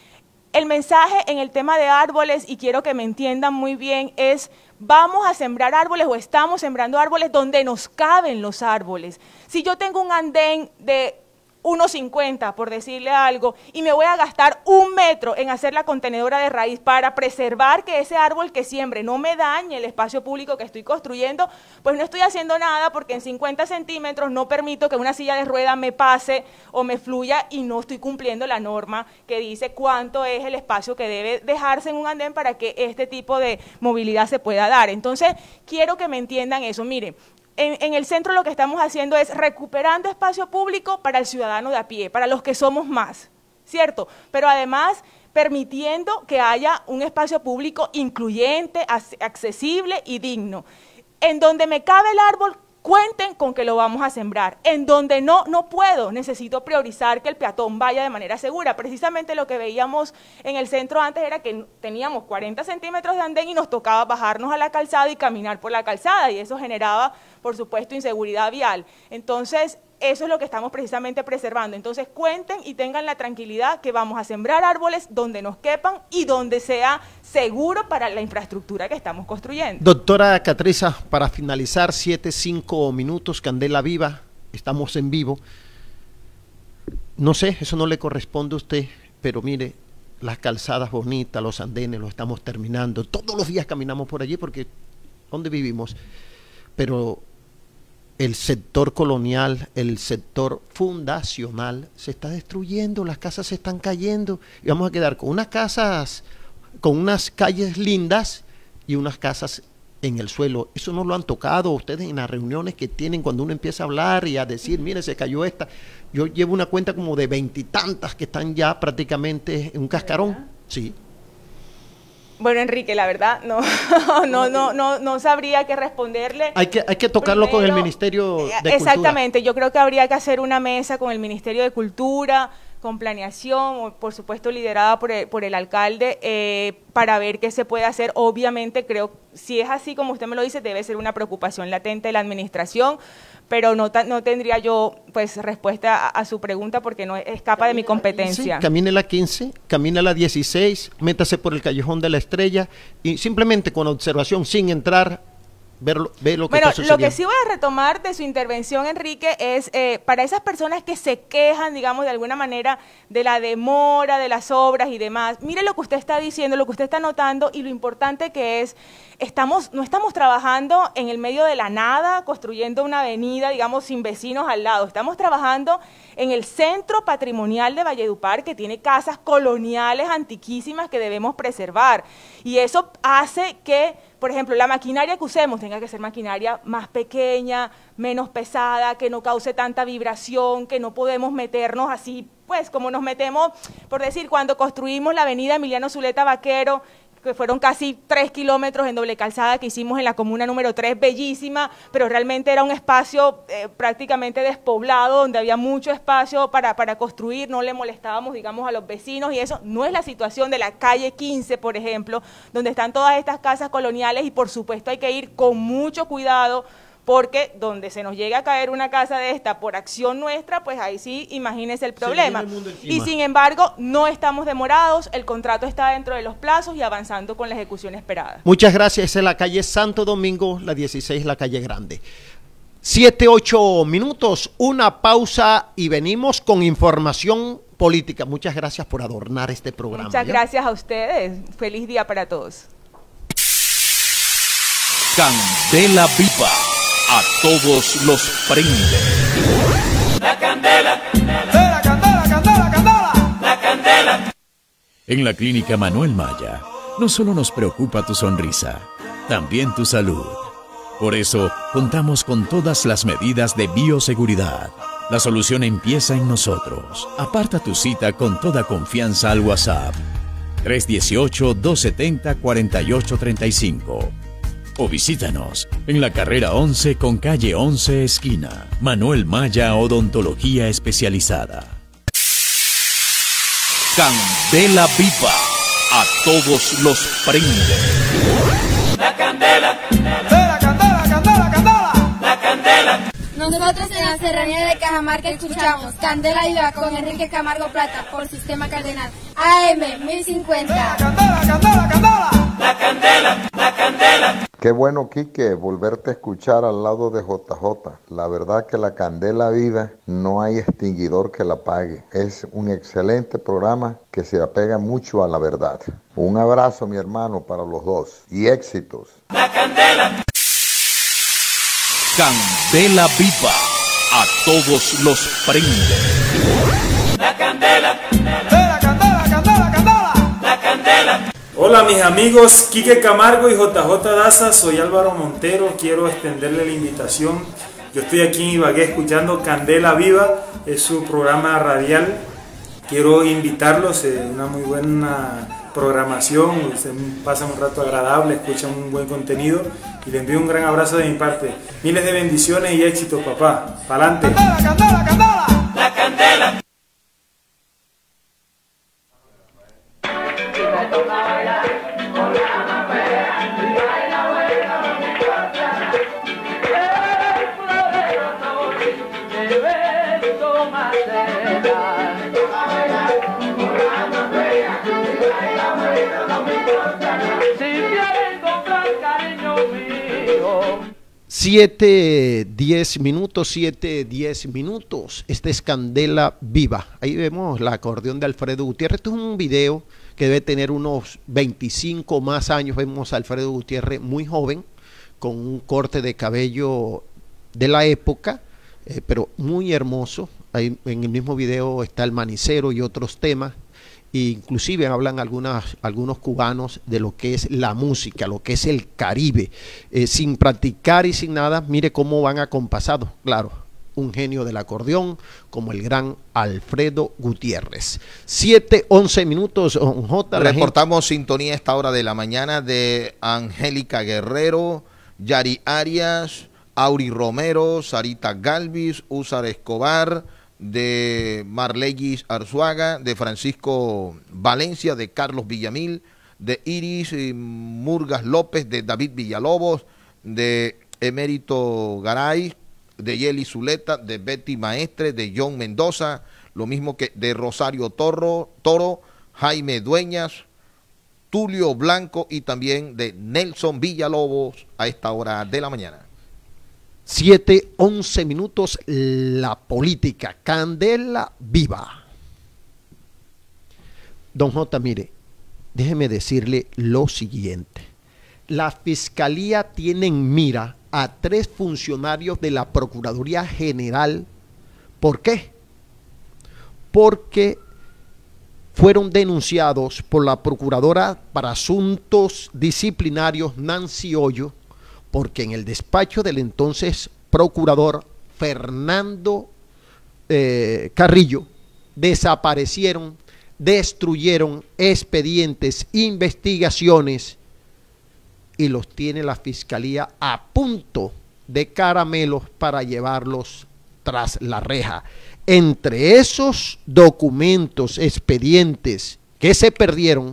Speaker 21: El mensaje en el tema de árboles, y quiero que me entiendan muy bien, es vamos a sembrar árboles o estamos sembrando árboles donde nos caben los árboles. Si yo tengo un andén de uno cincuenta, por decirle algo, y me voy a gastar un metro en hacer la contenedora de raíz para preservar que ese árbol que siembre no me dañe el espacio público que estoy construyendo, pues no estoy haciendo nada, porque en cincuenta centímetros no permito que una silla de ruedas me pase o me fluya y no estoy cumpliendo la norma que dice cuánto es el espacio que debe dejarse en un andén para que este tipo de movilidad se pueda dar. Entonces, quiero que me entiendan eso. Miren, En, en el centro lo que estamos haciendo es recuperando espacio público para el ciudadano de a pie, para los que somos más, ¿cierto? Pero además permitiendo que haya un espacio público incluyente, accesible y digno. En donde me cabe el árbol, cuenten con que lo vamos a sembrar. En donde no, no puedo, necesito priorizar que el peatón vaya de manera segura. Precisamente lo que veíamos en el centro antes era que teníamos cuarenta centímetros de andén y nos tocaba bajarnos a la calzada y caminar por la calzada, y eso generaba, por supuesto, inseguridad vial. Entonces, eso es lo que estamos precisamente preservando. Entonces, cuenten y tengan la tranquilidad que vamos a sembrar árboles donde nos quepan y donde sea seguro para la infraestructura que estamos construyendo.
Speaker 5: Doctora Catriza, para finalizar, siete, cinco minutos, Candela Viva, estamos en vivo. No sé, eso no le corresponde a usted, pero mire, las calzadas bonitas, los andenes, los estamos terminando. Todos los días caminamos por allí porque, ¿dónde vivimos? Pero el sector colonial, el sector fundacional se está destruyendo, las casas se están cayendo y vamos a quedar con unas casas, con unas calles lindas y unas casas en el suelo. Eso no lo han tocado ustedes en las reuniones que tienen cuando uno empieza a hablar y a decir, mire, se cayó esta. Yo llevo una cuenta como de veintitantas que están ya prácticamente en un cascarón. Sí.
Speaker 21: Bueno, Enrique, la verdad, no, no, no, no, no sabría qué responderle.
Speaker 5: Hay que, hay que tocarlo Primero, con el Ministerio de Cultura.
Speaker 21: Exactamente, yo creo que habría que hacer una mesa con el Ministerio de Cultura, con planeación, por supuesto liderada por el, por el alcalde, eh, para ver qué se puede hacer. Obviamente, creo, si es así como usted me lo dice, debe ser una preocupación latente de la administración, pero no, no tendría yo pues respuesta a, a su pregunta porque no escapa de mi competencia.
Speaker 5: Sí, camine la quince, camine la dieciséis, métase por el Callejón de la Estrella y simplemente con observación, sin entrar, ver, ver lo que
Speaker 21: bueno,
Speaker 5: está sucediendo.
Speaker 21: Lo que sí voy a retomar de su intervención, Enrique, es eh, para esas personas que se quejan, digamos, de alguna manera de la demora, de las obras y demás. Mire lo que usted está diciendo, lo que usted está notando y lo importante que es, estamos, no estamos trabajando en el medio de la nada, construyendo una avenida, digamos, sin vecinos al lado. Estamos trabajando en el centro patrimonial de Valledupar, que tiene casas coloniales antiquísimas que debemos preservar. Y eso hace que, por ejemplo, la maquinaria que usemos tenga que ser maquinaria más pequeña, menos pesada, que no cause tanta vibración, que no podemos meternos así, pues como nos metemos, por decir, cuando construimos la avenida Emiliano Zuleta Vaquero, que fueron casi tres kilómetros en doble calzada que hicimos en la comuna número tres, bellísima, pero realmente era un espacio eh, prácticamente despoblado, donde había mucho espacio para, para construir, no le molestábamos, digamos, a los vecinos, y eso no es la situación de la calle quince, por ejemplo, donde están todas estas casas coloniales, y por supuesto hay que ir con mucho cuidado, porque donde se nos llegue a caer una casa de esta por acción nuestra, pues ahí sí, imagínese el problema. Y sin embargo, no estamos demorados, el contrato está dentro de los plazos y avanzando con la ejecución esperada.
Speaker 5: Muchas gracias. Esa es la calle Santo Domingo, la dieciséis, la calle Grande. Siete, ocho minutos, una pausa y venimos con información política. Muchas gracias por adornar este programa.
Speaker 21: Muchas
Speaker 5: ¿ya?
Speaker 21: gracias a ustedes. Feliz día para todos.
Speaker 1: Candela Viva. A todos los prende.
Speaker 3: La candela, la candela, candela, candela, la candela.
Speaker 7: En la Clínica Manuel Maya, no solo nos preocupa tu sonrisa, también tu salud. Por eso, contamos con todas las medidas de bioseguridad. La solución empieza en nosotros. Aparta tu cita con toda confianza al WhatsApp tres uno ocho, dos siete cero, cuatro ocho tres cinco. O visítanos en la carrera once con calle once esquina. Manuel Maya Odontología Especializada.
Speaker 1: Candela Viva. A todos los prende.
Speaker 3: La candela, la candela, candela, candela, la candela.
Speaker 8: Nosotros en la serranía de Cajamarca escuchamos Candela Viva con Enrique Camargo Plata por Sistema Cardenal A M mil cincuenta.
Speaker 3: La candela, candela, candela, la candela, la candela.
Speaker 4: Qué bueno, Quique, volverte a escuchar al lado de J J. La verdad que la candela viva no hay extinguidor que la apague. Es un excelente programa que se apega mucho a la verdad. Un abrazo, mi hermano, para los dos y éxitos.
Speaker 1: La candela. Candela viva. A todos los prende.
Speaker 3: La candela. La candela, candela, candela. La candela.
Speaker 22: Hola mis amigos Quique Camargo y J J Daza, soy Álvaro Montero, quiero extenderle la invitación. Yo estoy aquí en Ibagué escuchando Candela Viva, es su programa radial. Quiero invitarlos, es una muy buena programación, se pasan un rato agradable, escuchan un buen contenido y les envío un gran abrazo de mi parte. Miles de bendiciones y éxitos, papá. ¡Pa'lante!
Speaker 3: ¡Candela, candela, candela! La candela.
Speaker 5: Siete, diez minutos, siete, diez minutos. Este es Candela Viva. Ahí vemos la acordeón de Alfredo Gutiérrez. Esto es un video que debe tener unos veinticinco más años. Vemos a Alfredo Gutiérrez muy joven, con un corte de cabello de la época, eh, pero muy hermoso. Ahí en el mismo video está el manicero y otros temas. E inclusive hablan algunas, algunos cubanos de lo que es la música, lo que es el Caribe, eh, sin practicar y sin nada. Mire cómo van acompasados, claro, un genio del acordeón como el gran Alfredo Gutiérrez. Siete, once minutos, J.
Speaker 6: Reportamos gente... sintonía a esta hora de la mañana de Angélica Guerrero, Yari Arias, Auri Romero, Sarita Galvis, Úsar Escobar, de Marlegis Arzuaga, de Francisco Valencia, de Carlos Villamil, de Iris Murgas López, de David Villalobos, de Emérito Garay, de Yeli Zuleta, de Betty Maestre, de John Mendoza, lo mismo que de Rosario Toro, Toro, Jaime Dueñas, Tulio Blanco y también de Nelson Villalobos a esta hora de la mañana.
Speaker 5: Siete, once minutos, la política, Candela Viva. Don J, mire, déjeme decirle lo siguiente. La Fiscalía tiene en mira a tres funcionarios de la Procuraduría General. ¿Por qué? Porque fueron denunciados por la Procuradora para Asuntos Disciplinarios, Nancy Hoyo, porque en el despacho del entonces procurador Fernando eh, Carrillo desaparecieron, destruyeron expedientes, investigaciones, y los tiene la Fiscalía a punto de caramelos para llevarlos tras la reja. Entre esos documentos, expedientes que se perdieron,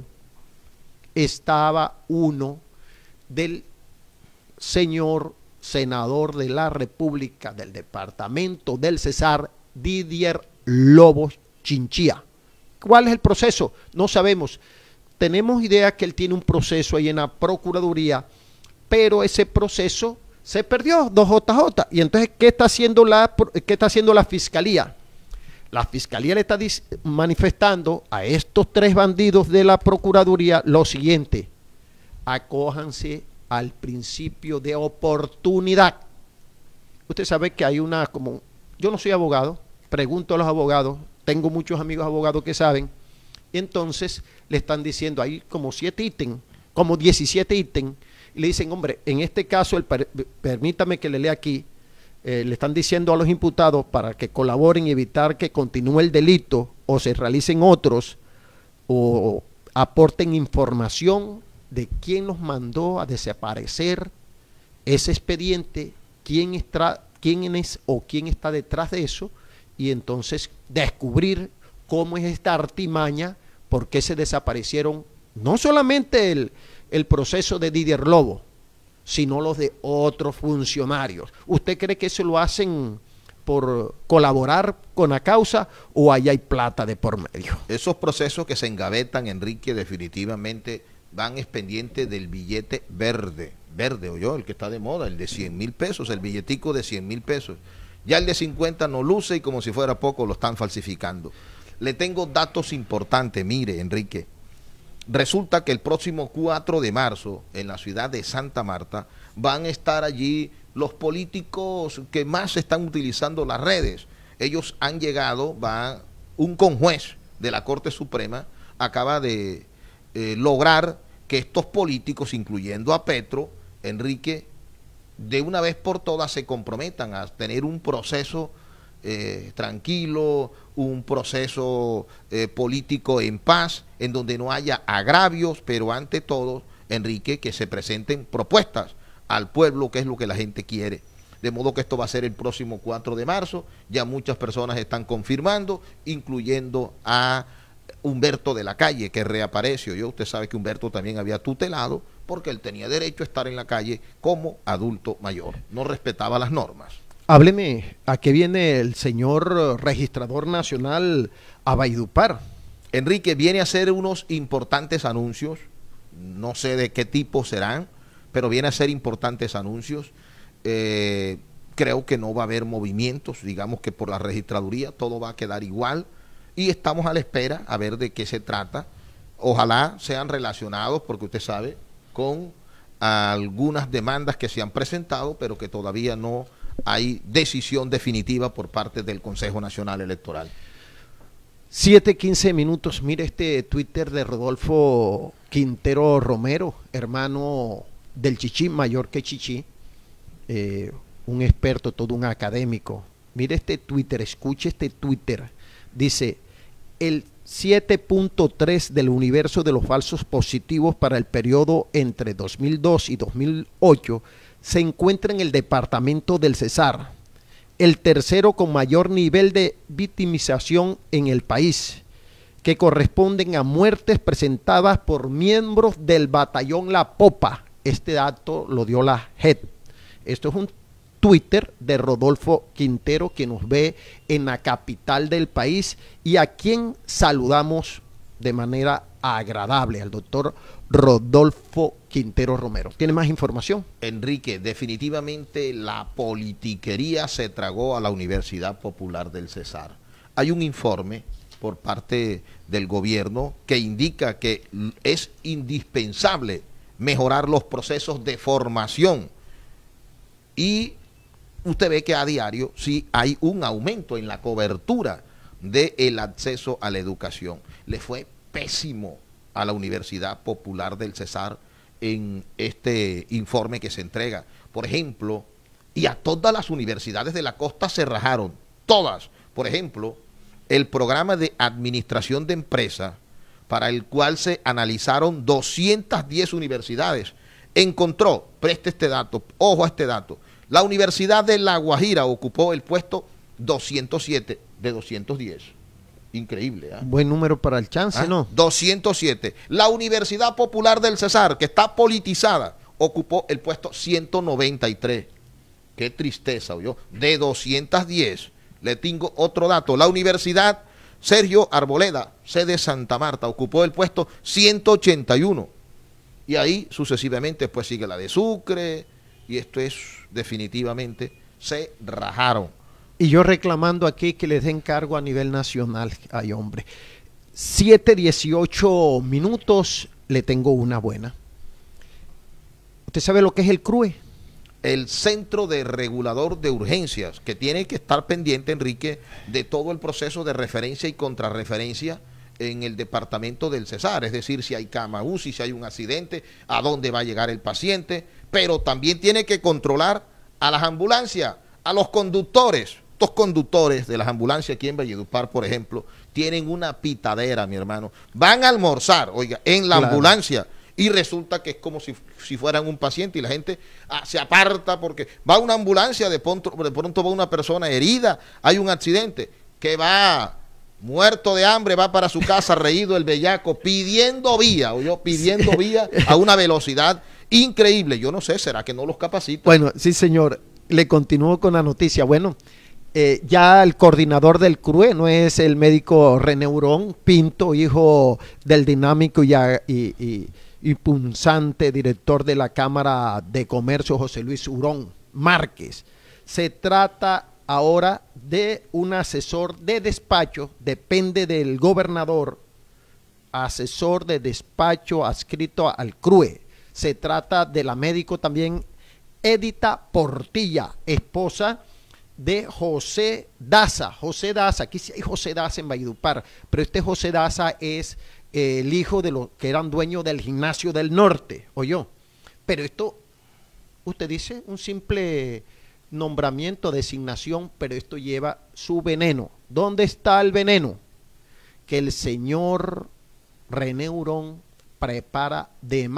Speaker 5: estaba uno del señor senador de la República del departamento del Cesar, Didier Lobos Chinchilla. ¿Cuál es el proceso? No sabemos. Tenemos idea que él tiene un proceso ahí en la Procuraduría, pero ese proceso se perdió, dos J J. Y entonces, ¿qué está haciendo la, qué está haciendo la Fiscalía? La Fiscalía le está manifestando a estos tres bandidos de la Procuraduría lo siguiente: acójanse al principio de oportunidad. Usted sabe que hay una, como, yo no soy abogado, pregunto a los abogados, tengo muchos amigos abogados que saben, y entonces le están diciendo, hay como siete ítems, como diecisiete ítems, y le dicen, hombre, en este caso, el, permítame que le lea aquí, eh, le están diciendo a los imputados para que colaboren y evitar que continúe el delito o se realicen otros, o aporten información de quién los mandó a desaparecer ese expediente, quién está, quién es o quién está detrás de eso, y entonces descubrir cómo es esta artimaña, por qué se desaparecieron no solamente el, el proceso de Didier Lobo, sino los de otros funcionarios. ¿Usted cree que eso lo hacen por colaborar con la causa o ahí hay plata de por medio?
Speaker 6: Esos procesos que se engavetan, Enrique, definitivamente van es pendiente del billete verde, verde, oyó, el que está de moda, el de cien mil pesos, el billetico de cien mil pesos. Ya el de cincuenta no luce y como si fuera poco lo están falsificando. Le tengo datos importantes, mire, Enrique. Resulta que el próximo cuatro de marzo, en la ciudad de Santa Marta, van a estar allí los políticos que más están utilizando las redes. Ellos han llegado, va un conjuez de la Corte Suprema, acaba de eh, lograr que estos políticos, incluyendo a Petro, Enrique, de una vez por todas se comprometan a tener un proceso eh, tranquilo, un proceso eh, político en paz, en donde no haya agravios, pero ante todo, Enrique, que se presenten propuestas al pueblo, que es lo que la gente quiere. De modo que esto va a ser el próximo cuatro de marzo, ya muchas personas están confirmando, incluyendo a Humberto de la Calle, que reapareció. Yo, usted sabe que Humberto también había tutelado, porque él tenía derecho a estar en la calle como adulto mayor, no respetaba las normas.
Speaker 5: Hábleme, ¿a qué viene el señor registrador nacional a Valledupar?
Speaker 6: Enrique, viene a hacer unos importantes anuncios, no sé de qué tipo serán, pero viene a hacer importantes anuncios. Eh, creo que no va a haber movimientos, digamos que por la registraduría todo va a quedar igual y estamos a la espera a ver de qué se trata. Ojalá sean relacionados, porque usted sabe, con algunas demandas que se han presentado, pero que todavía no hay decisión definitiva por parte del Consejo Nacional Electoral.
Speaker 5: siete quince minutos, mire este Twitter de Rodolfo Quintero Romero, hermano del Chichí, mayor que Chichí, eh, un experto, todo un académico. Mire este Twitter, escuche este Twitter, dice, el siete punto tres del universo de los falsos positivos para el periodo entre dos mil dos y dos mil ocho se encuentra en el departamento del Cesar, el tercero con mayor nivel de victimización en el país, que corresponden a muertes presentadas por miembros del batallón La Popa. Este dato lo dio la J E D. Esto es un Twitter de Rodolfo Quintero, que nos ve en la capital del país y a quien saludamos de manera agradable, al doctor Rodolfo Quintero Romero. ¿Tiene más información?
Speaker 6: Enrique, definitivamente la politiquería se tragó a la Universidad Popular del Cesar. Hay un informe por parte del gobierno que indica que es indispensable mejorar los procesos de formación y usted ve que a diario sí hay un aumento en la cobertura del acceso a la educación. Le fue pésimo a la Universidad Popular del Cesar en este informe que se entrega. Por ejemplo, y a todas las universidades de la costa se rajaron, todas. Por ejemplo, el programa de administración de empresas, para el cual se analizaron doscientas diez universidades, encontró, preste este dato, ojo a este dato, la Universidad de La Guajira ocupó el puesto doscientos siete de doscientos diez. Increíble. ¿eh?
Speaker 5: Buen número para el chance,
Speaker 6: ¿Ah?
Speaker 5: ¿no?
Speaker 6: doscientos siete. La Universidad Popular del Cesar, que está politizada, ocupó el puesto ciento noventa y tres. Qué tristeza, ¿oyó? De doscientos diez. Le tengo otro dato. La Universidad Sergio Arboleda, sede Santa Marta, ocupó el puesto ciento ochenta y uno. Y ahí sucesivamente pues sigue la de Sucre, y esto es definitivamente, se rajaron.
Speaker 5: Y yo reclamando aquí que les den cargo a nivel nacional. Ay, hombre. siete dieciocho minutos, le tengo una buena. ¿Usted sabe lo que es el C R U E?
Speaker 6: El Centro de Regulador de Urgencias, que tiene que estar pendiente, Enrique, de todo el proceso de referencia y contrarreferencia en el departamento del Cesar, es decir, si hay cama U C I, si hay un accidente, a dónde va a llegar el paciente, pero también tiene que controlar a las ambulancias, a los conductores. Estos conductores de las ambulancias aquí en Valledupar, por ejemplo, tienen una pitadera, mi hermano. Van a almorzar, oiga, en la claro. ambulancia, y resulta que es como si, si fueran un paciente y la gente ah, se aparta porque va una ambulancia, de pronto, de pronto va una persona herida, hay un accidente, que va muerto de hambre, va para su casa reído el bellaco, pidiendo vía, o yo pidiendo sí. vía a una velocidad increíble. Yo no sé, ¿será que no los capacitan?
Speaker 5: Bueno, sí señor, le continúo con la noticia. Bueno, eh, ya el coordinador del C R U E no es el médico René Hurón Pinto, hijo del dinámico y, y, y, y punzante director de la Cámara de Comercio José Luis Hurón Márquez. Se trata ahora de un asesor de despacho, depende del gobernador, asesor de despacho adscrito al C R U E. Se trata de la médico también Edita Portilla, esposa de José Daza. José Daza, aquí sí hay José Daza en Valledupar, pero este José Daza es eh, el hijo de los que eran dueños del Gimnasio del Norte, ¿oyó? Pero esto, usted dice, un simple nombramiento, designación, pero esto lleva su veneno. ¿Dónde está el veneno? Que el señor René Hurón prepara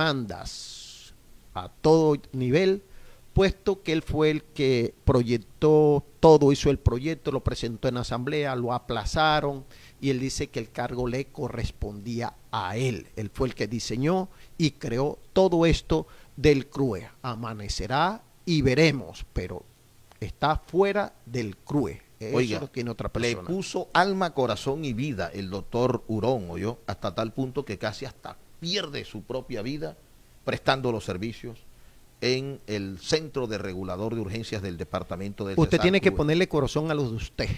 Speaker 5: demandas a todo nivel, puesto que él fue el que proyectó todo, hizo el proyecto, lo presentó en asamblea, lo aplazaron y él dice que el cargo le correspondía a él. Él fue el que diseñó y creó todo esto del C R U E. Amanecerá y veremos, pero está fuera del C R U E. Eso
Speaker 6: Oiga,
Speaker 5: lo tiene otra persona.
Speaker 6: Le puso alma, corazón y vida el doctor Hurón, ¿oyó? Hasta tal punto que casi hasta pierde su propia vida prestando los servicios en el Centro de Regulador de Urgencias del Departamento del
Speaker 5: Usted
Speaker 6: Cesar
Speaker 5: tiene que
Speaker 6: C R U E.
Speaker 5: ponerle corazón a lo de usted,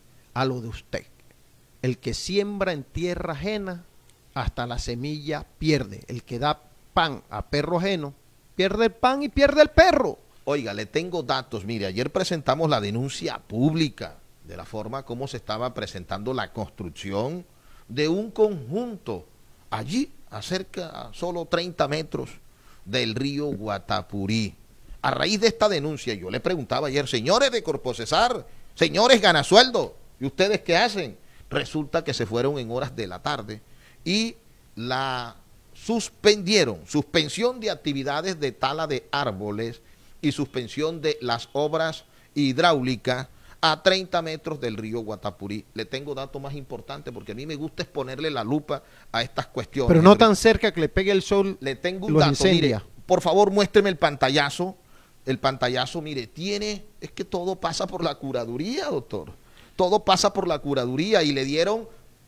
Speaker 5: a lo de usted. El que siembra en tierra ajena, hasta la semilla pierde. El que da pan a perro ajeno, pierde el pan y pierde el perro.
Speaker 6: Oiga, le tengo datos. Mire, ayer presentamos la denuncia pública de la forma como se estaba presentando la construcción de un conjunto allí, a cerca, a solo treinta metros del río Guatapurí. A raíz de esta denuncia, yo le preguntaba ayer, señores de Corpocesar, señores ganasueldo, ¿y ustedes qué hacen? Resulta que se fueron en horas de la tarde y la suspendieron, suspensión de actividades de tala de árboles y suspensión de las obras hidráulicas a treinta metros del río Guatapurí. Le tengo datos más importantes porque a mí me gusta es ponerle la lupa a estas cuestiones.
Speaker 5: Pero no tan cerca que le pegue el sol.
Speaker 6: Le tengo un
Speaker 5: los
Speaker 6: dato,
Speaker 5: incendia.
Speaker 6: mire, por favor muéstreme el pantallazo. El pantallazo, mire, tiene, es que todo pasa por la curaduría, doctor. Todo pasa por la curaduría y le dieron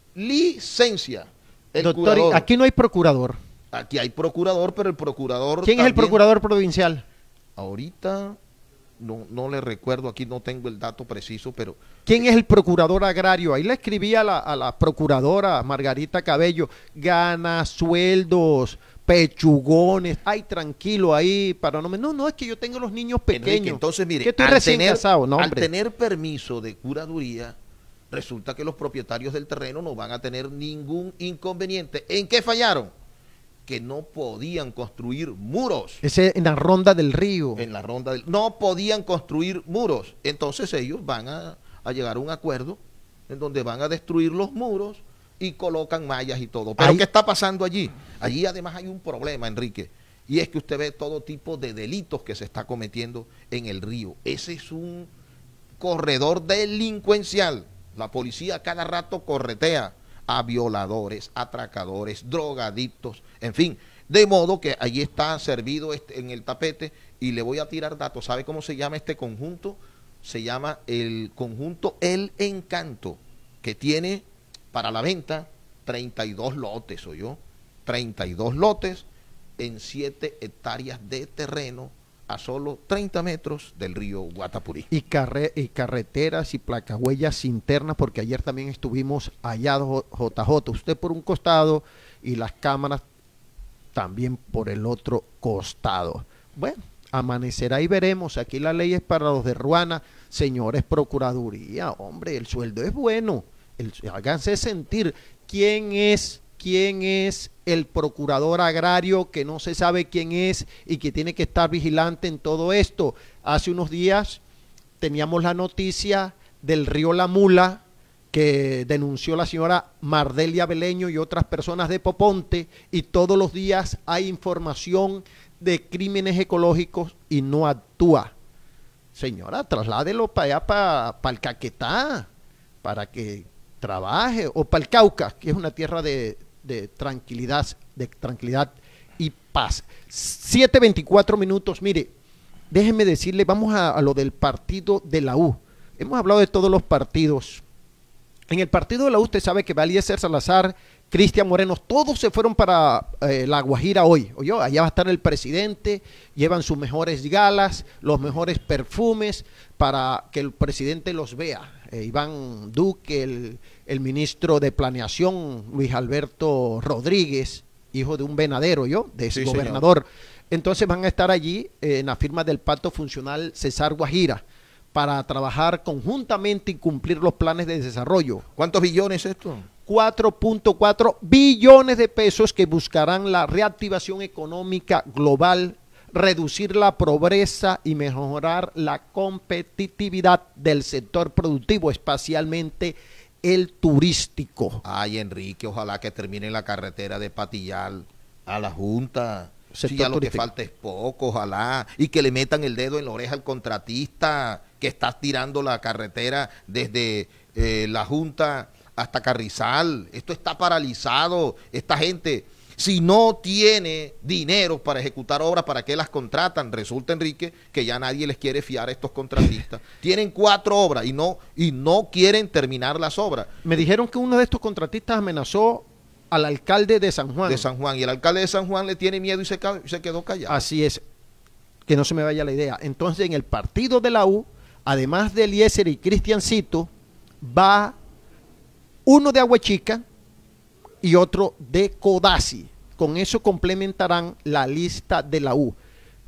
Speaker 6: licencia. El
Speaker 5: Doctor,
Speaker 6: curador.
Speaker 5: aquí no hay procurador.
Speaker 6: Aquí hay procurador, pero el procurador...
Speaker 5: ¿Quién es el
Speaker 6: también-
Speaker 5: procurador provincial?
Speaker 6: Ahorita no, no le recuerdo, aquí no tengo el dato preciso, pero...
Speaker 5: ¿Quién es el procurador agrario? Ahí le escribí a la, a la procuradora Margarita Cabello, gana sueldos, pechugones, ay, tranquilo ahí, para no me... No, no, es que yo tengo los niños pequeños.
Speaker 6: Enrique, entonces, mire,
Speaker 5: que estoy
Speaker 6: al
Speaker 5: recién
Speaker 6: tener,
Speaker 5: casado, no,
Speaker 6: al
Speaker 5: hombre.
Speaker 6: tener permiso de curaduría, resulta que los propietarios del terreno no van a tener ningún inconveniente. ¿En qué fallaron? Que no podían construir muros.
Speaker 5: Ese en la ronda del río.
Speaker 6: En la ronda del... No podían construir muros. Entonces ellos van a, a llegar a un acuerdo en donde van a destruir los muros y colocan mallas y todo. Pero
Speaker 5: Ahí-
Speaker 6: ¿qué está pasando allí? Allí además hay un problema, Enrique, y es que usted ve todo tipo de delitos que se está cometiendo en el río. Ese es un corredor delincuencial. La policía cada rato corretea a violadores, atracadores, drogadictos, en fin. De modo que allí está servido este, en el tapete y le voy a tirar datos. ¿Sabe cómo se llama este conjunto? Se llama el conjunto El Encanto, que tiene para la venta treinta y dos lotes, ¿oyó? treinta y dos lotes en siete hectáreas de terreno a solo treinta metros del río Guatapurí.
Speaker 5: Y, carre- y carreteras y placahuellas internas, porque ayer también estuvimos allá, J J, usted por un costado y las cámaras también por el otro costado. Bueno, amanecerá y veremos. Aquí la ley es para los de Ruana, señores Procuraduría, hombre, el sueldo es bueno. El, háganse sentir quién es quién es el procurador agrario, que no se sabe quién es y que tiene que estar vigilante en todo esto. Hace unos días teníamos la noticia del río La Mula, que denunció la señora Mardelia Beleño y otras personas de Poponte, y todos los días hay información de crímenes ecológicos y no actúa. Señora, trasládelo para allá, para, para el Caquetá, para que trabaje, o para el Cauca, que es una tierra de, de tranquilidad, de tranquilidad y paz. siete veinticuatro minutos, mire, déjeme decirle, vamos a, a lo del partido de la U. hemos hablado de todos los partidos. En el partido de la U usted sabe que Eliezer Salazar, Cristian Moreno, todos se fueron para eh, La Guajira hoy. Oye, allá va a estar el presidente, llevan sus mejores galas, los mejores perfumes para que el presidente los vea. Eh, Iván Duque, el, el ministro de Planeación, Luis Alberto Rodríguez, hijo de un venadero, yo, de ese
Speaker 6: Sí,
Speaker 5: gobernador. Entonces van a estar allí eh, en la firma del Pacto Funcional Cesar Guajira para trabajar conjuntamente y cumplir los planes de desarrollo.
Speaker 6: ¿Cuántos billones es esto?
Speaker 5: cuatro punto cuatro billones de pesos que buscarán la reactivación económica global, reducir la pobreza y mejorar la competitividad del sector productivo, especialmente el turístico.
Speaker 6: Ay, Enrique, ojalá que termine la carretera de Patillal a la Junta. Si
Speaker 5: Sector
Speaker 6: ya lo
Speaker 5: turístico.
Speaker 6: que falta es poco, ojalá. Y que le metan el dedo en la oreja al contratista que está tirando la carretera desde eh, la Junta hasta Carrizal. Esto está paralizado. Esta gente, si no tiene dinero para ejecutar obras, ¿para qué las contratan? Resulta, Enrique, que ya nadie les quiere fiar a estos contratistas. Tienen cuatro obras y no, y no quieren terminar las obras.
Speaker 5: Me dijeron que uno de estos contratistas amenazó al alcalde de San Juan.
Speaker 6: De San Juan. Y el alcalde de San Juan le tiene miedo y se, ca- se quedó callado.
Speaker 5: Así es, que no se me vaya la idea. Entonces, en el partido de la U, además de Eliezer y Cristiancito, va uno de Aguachica y otro de Codazzi. Con eso complementarán la lista de la U.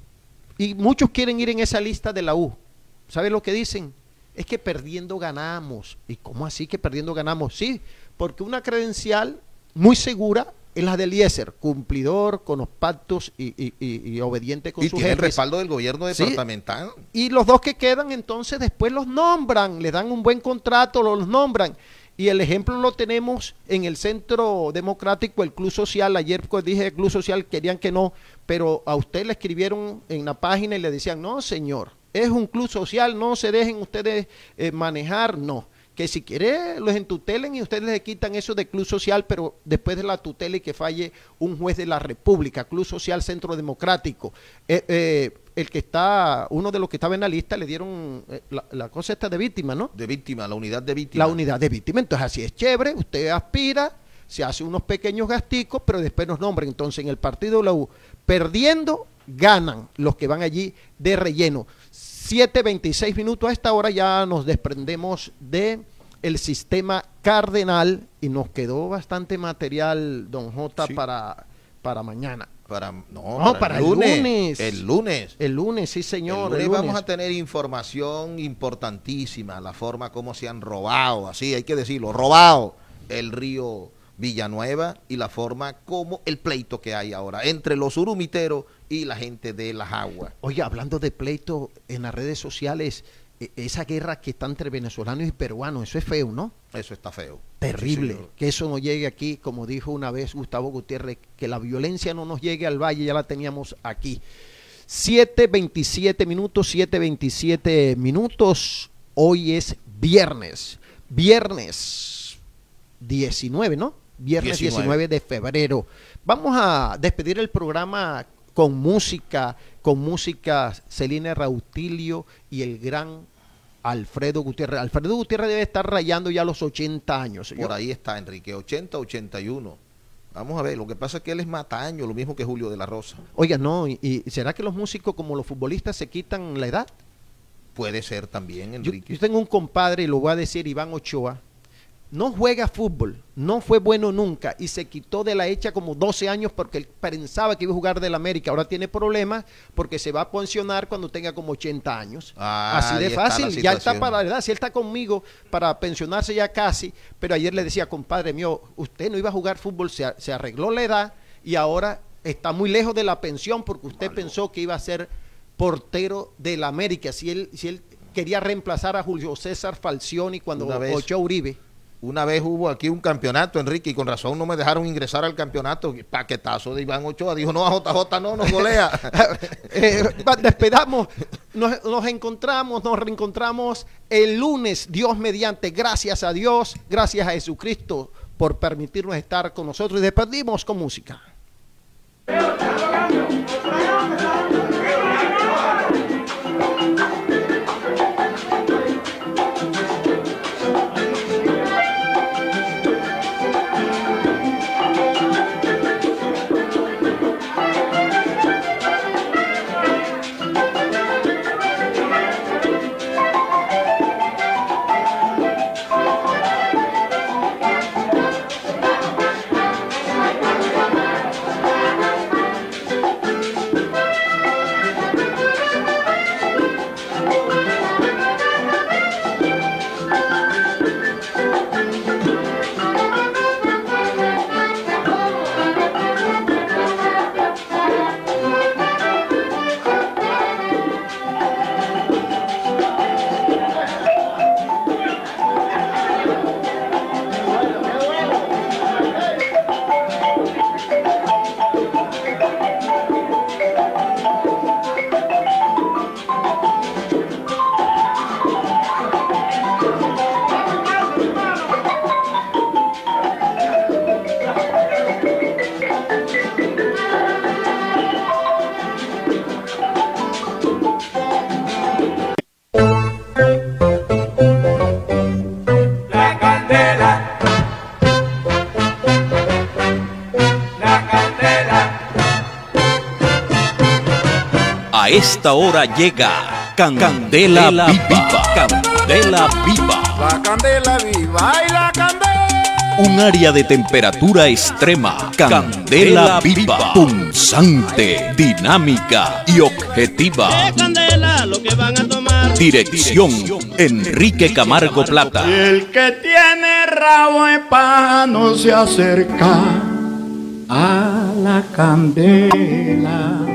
Speaker 5: Y muchos quieren ir en esa lista de la U. ¿Sabe lo que dicen? Es que perdiendo ganamos. ¿Y cómo así que perdiendo ganamos? Sí, porque una credencial muy segura es la de Eliezer, cumplidor con los pactos y, y, y, y obediente con
Speaker 6: Y
Speaker 5: sus
Speaker 6: tiene el
Speaker 5: jefes.
Speaker 6: respaldo del gobierno
Speaker 5: Sí.
Speaker 6: departamental.
Speaker 5: Y los dos que quedan, entonces después los nombran, le dan un buen contrato, los nombran. Y el ejemplo lo tenemos en el Centro Democrático, el Club Social. Ayer pues, dije el Club Social, querían que no, pero a usted le escribieron en la página y le decían, no señor, es un club social, no se dejen ustedes eh, manejar, no. Que si quiere los entutelen y ustedes le quitan eso de Club Social, pero después de la tutela y que falle un juez de la República, Club Social Centro Democrático. Eh, eh, el que está, uno de los que estaba en la lista le dieron eh, la, la cosa esta de víctima, ¿no?
Speaker 6: De víctima, la unidad de víctima.
Speaker 5: La unidad de víctima. Entonces así es chévere, usted aspira, se hace unos pequeños gasticos, pero después nos nombran. Entonces en el partido de la U, perdiendo, ganan los que van allí de relleno. siete veintiséis minutos a esta hora ya nos desprendemos de el sistema cardenal y nos quedó bastante material, don J,
Speaker 6: Sí.
Speaker 5: para, para mañana.
Speaker 6: Para, no,
Speaker 5: No, para el lunes.
Speaker 6: El lunes.
Speaker 5: El lunes, sí señor.
Speaker 6: El lunes
Speaker 5: el lunes.
Speaker 6: vamos a tener información importantísima, la forma como se han robado, así hay que decirlo, robado el río Villanueva y la forma como el pleito que hay ahora entre los urumiteros y la gente de las aguas.
Speaker 5: Oye, hablando de pleito en las redes sociales, e- esa guerra que está entre venezolanos y peruanos, eso es feo, ¿no?
Speaker 6: Eso está feo.
Speaker 5: Terrible,
Speaker 6: Sí, señor.
Speaker 5: que eso no llegue aquí, como dijo una vez Gustavo Gutiérrez, que la violencia no nos llegue al valle, ya la teníamos aquí. siete veintisiete minutos, siete veintisiete minutos, hoy es viernes, viernes diecinueve, ¿no? Viernes diecinueve de febrero. Vamos a despedir el programa con música, con música Celina Rautilio y el gran Alfredo Gutiérrez. Alfredo Gutiérrez debe estar rayando ya los ochenta años, señor.
Speaker 6: Por ahí está, Enrique, ochenta, ochenta y uno. Vamos a ver, lo que pasa es que él es mataño, lo mismo que Julio de la Rosa.
Speaker 5: Oiga, no, y, y ¿será que los músicos como los futbolistas se quitan la edad?
Speaker 6: Puede ser también,
Speaker 5: Yo,
Speaker 6: Enrique.
Speaker 5: yo tengo un compadre, y lo voy a decir, Iván Ochoa, no juega fútbol, no fue bueno nunca y se quitó de la hecha como doce años porque él pensaba que iba a jugar del América. Ahora tiene problemas porque se va a pensionar cuando tenga como ochenta años.
Speaker 6: Ah,
Speaker 5: Así de
Speaker 6: ahí está la
Speaker 5: fácil, ya está
Speaker 6: situación.
Speaker 5: para la edad. Si él está conmigo para pensionarse ya casi, pero ayer le decía, compadre mío, usted no iba a jugar fútbol, se, a- se arregló la edad y ahora está muy lejos de la pensión porque usted pensó que iba a ser portero del América. Si él, si él quería reemplazar a Julio César Falcioni cuando
Speaker 6: Una vez.
Speaker 5: Ochoa Uribe.
Speaker 6: Una vez hubo aquí un campeonato, Enrique, y con razón no me dejaron ingresar al campeonato. Paquetazo de Iván Ochoa. Dijo, no, a J J no, nos golea.
Speaker 5: Eh, va- despedamos, nos, nos encontramos, nos reencontramos el lunes, Dios mediante, gracias a Dios, gracias a Jesucristo por permitirnos estar con nosotros y despedimos con música.
Speaker 1: A esta hora llega Candela, Candela Viva. Candela Viva.
Speaker 2: La candela viva y la candela.
Speaker 1: Un área de temperatura extrema. Candela, Candela Viva. Punzante, dinámica y objetiva.
Speaker 3: De candela lo que van a tomar.
Speaker 1: Dirección, Enrique Camargo Plata.
Speaker 2: Y el que tiene rabo de paja no se acerca a la candela.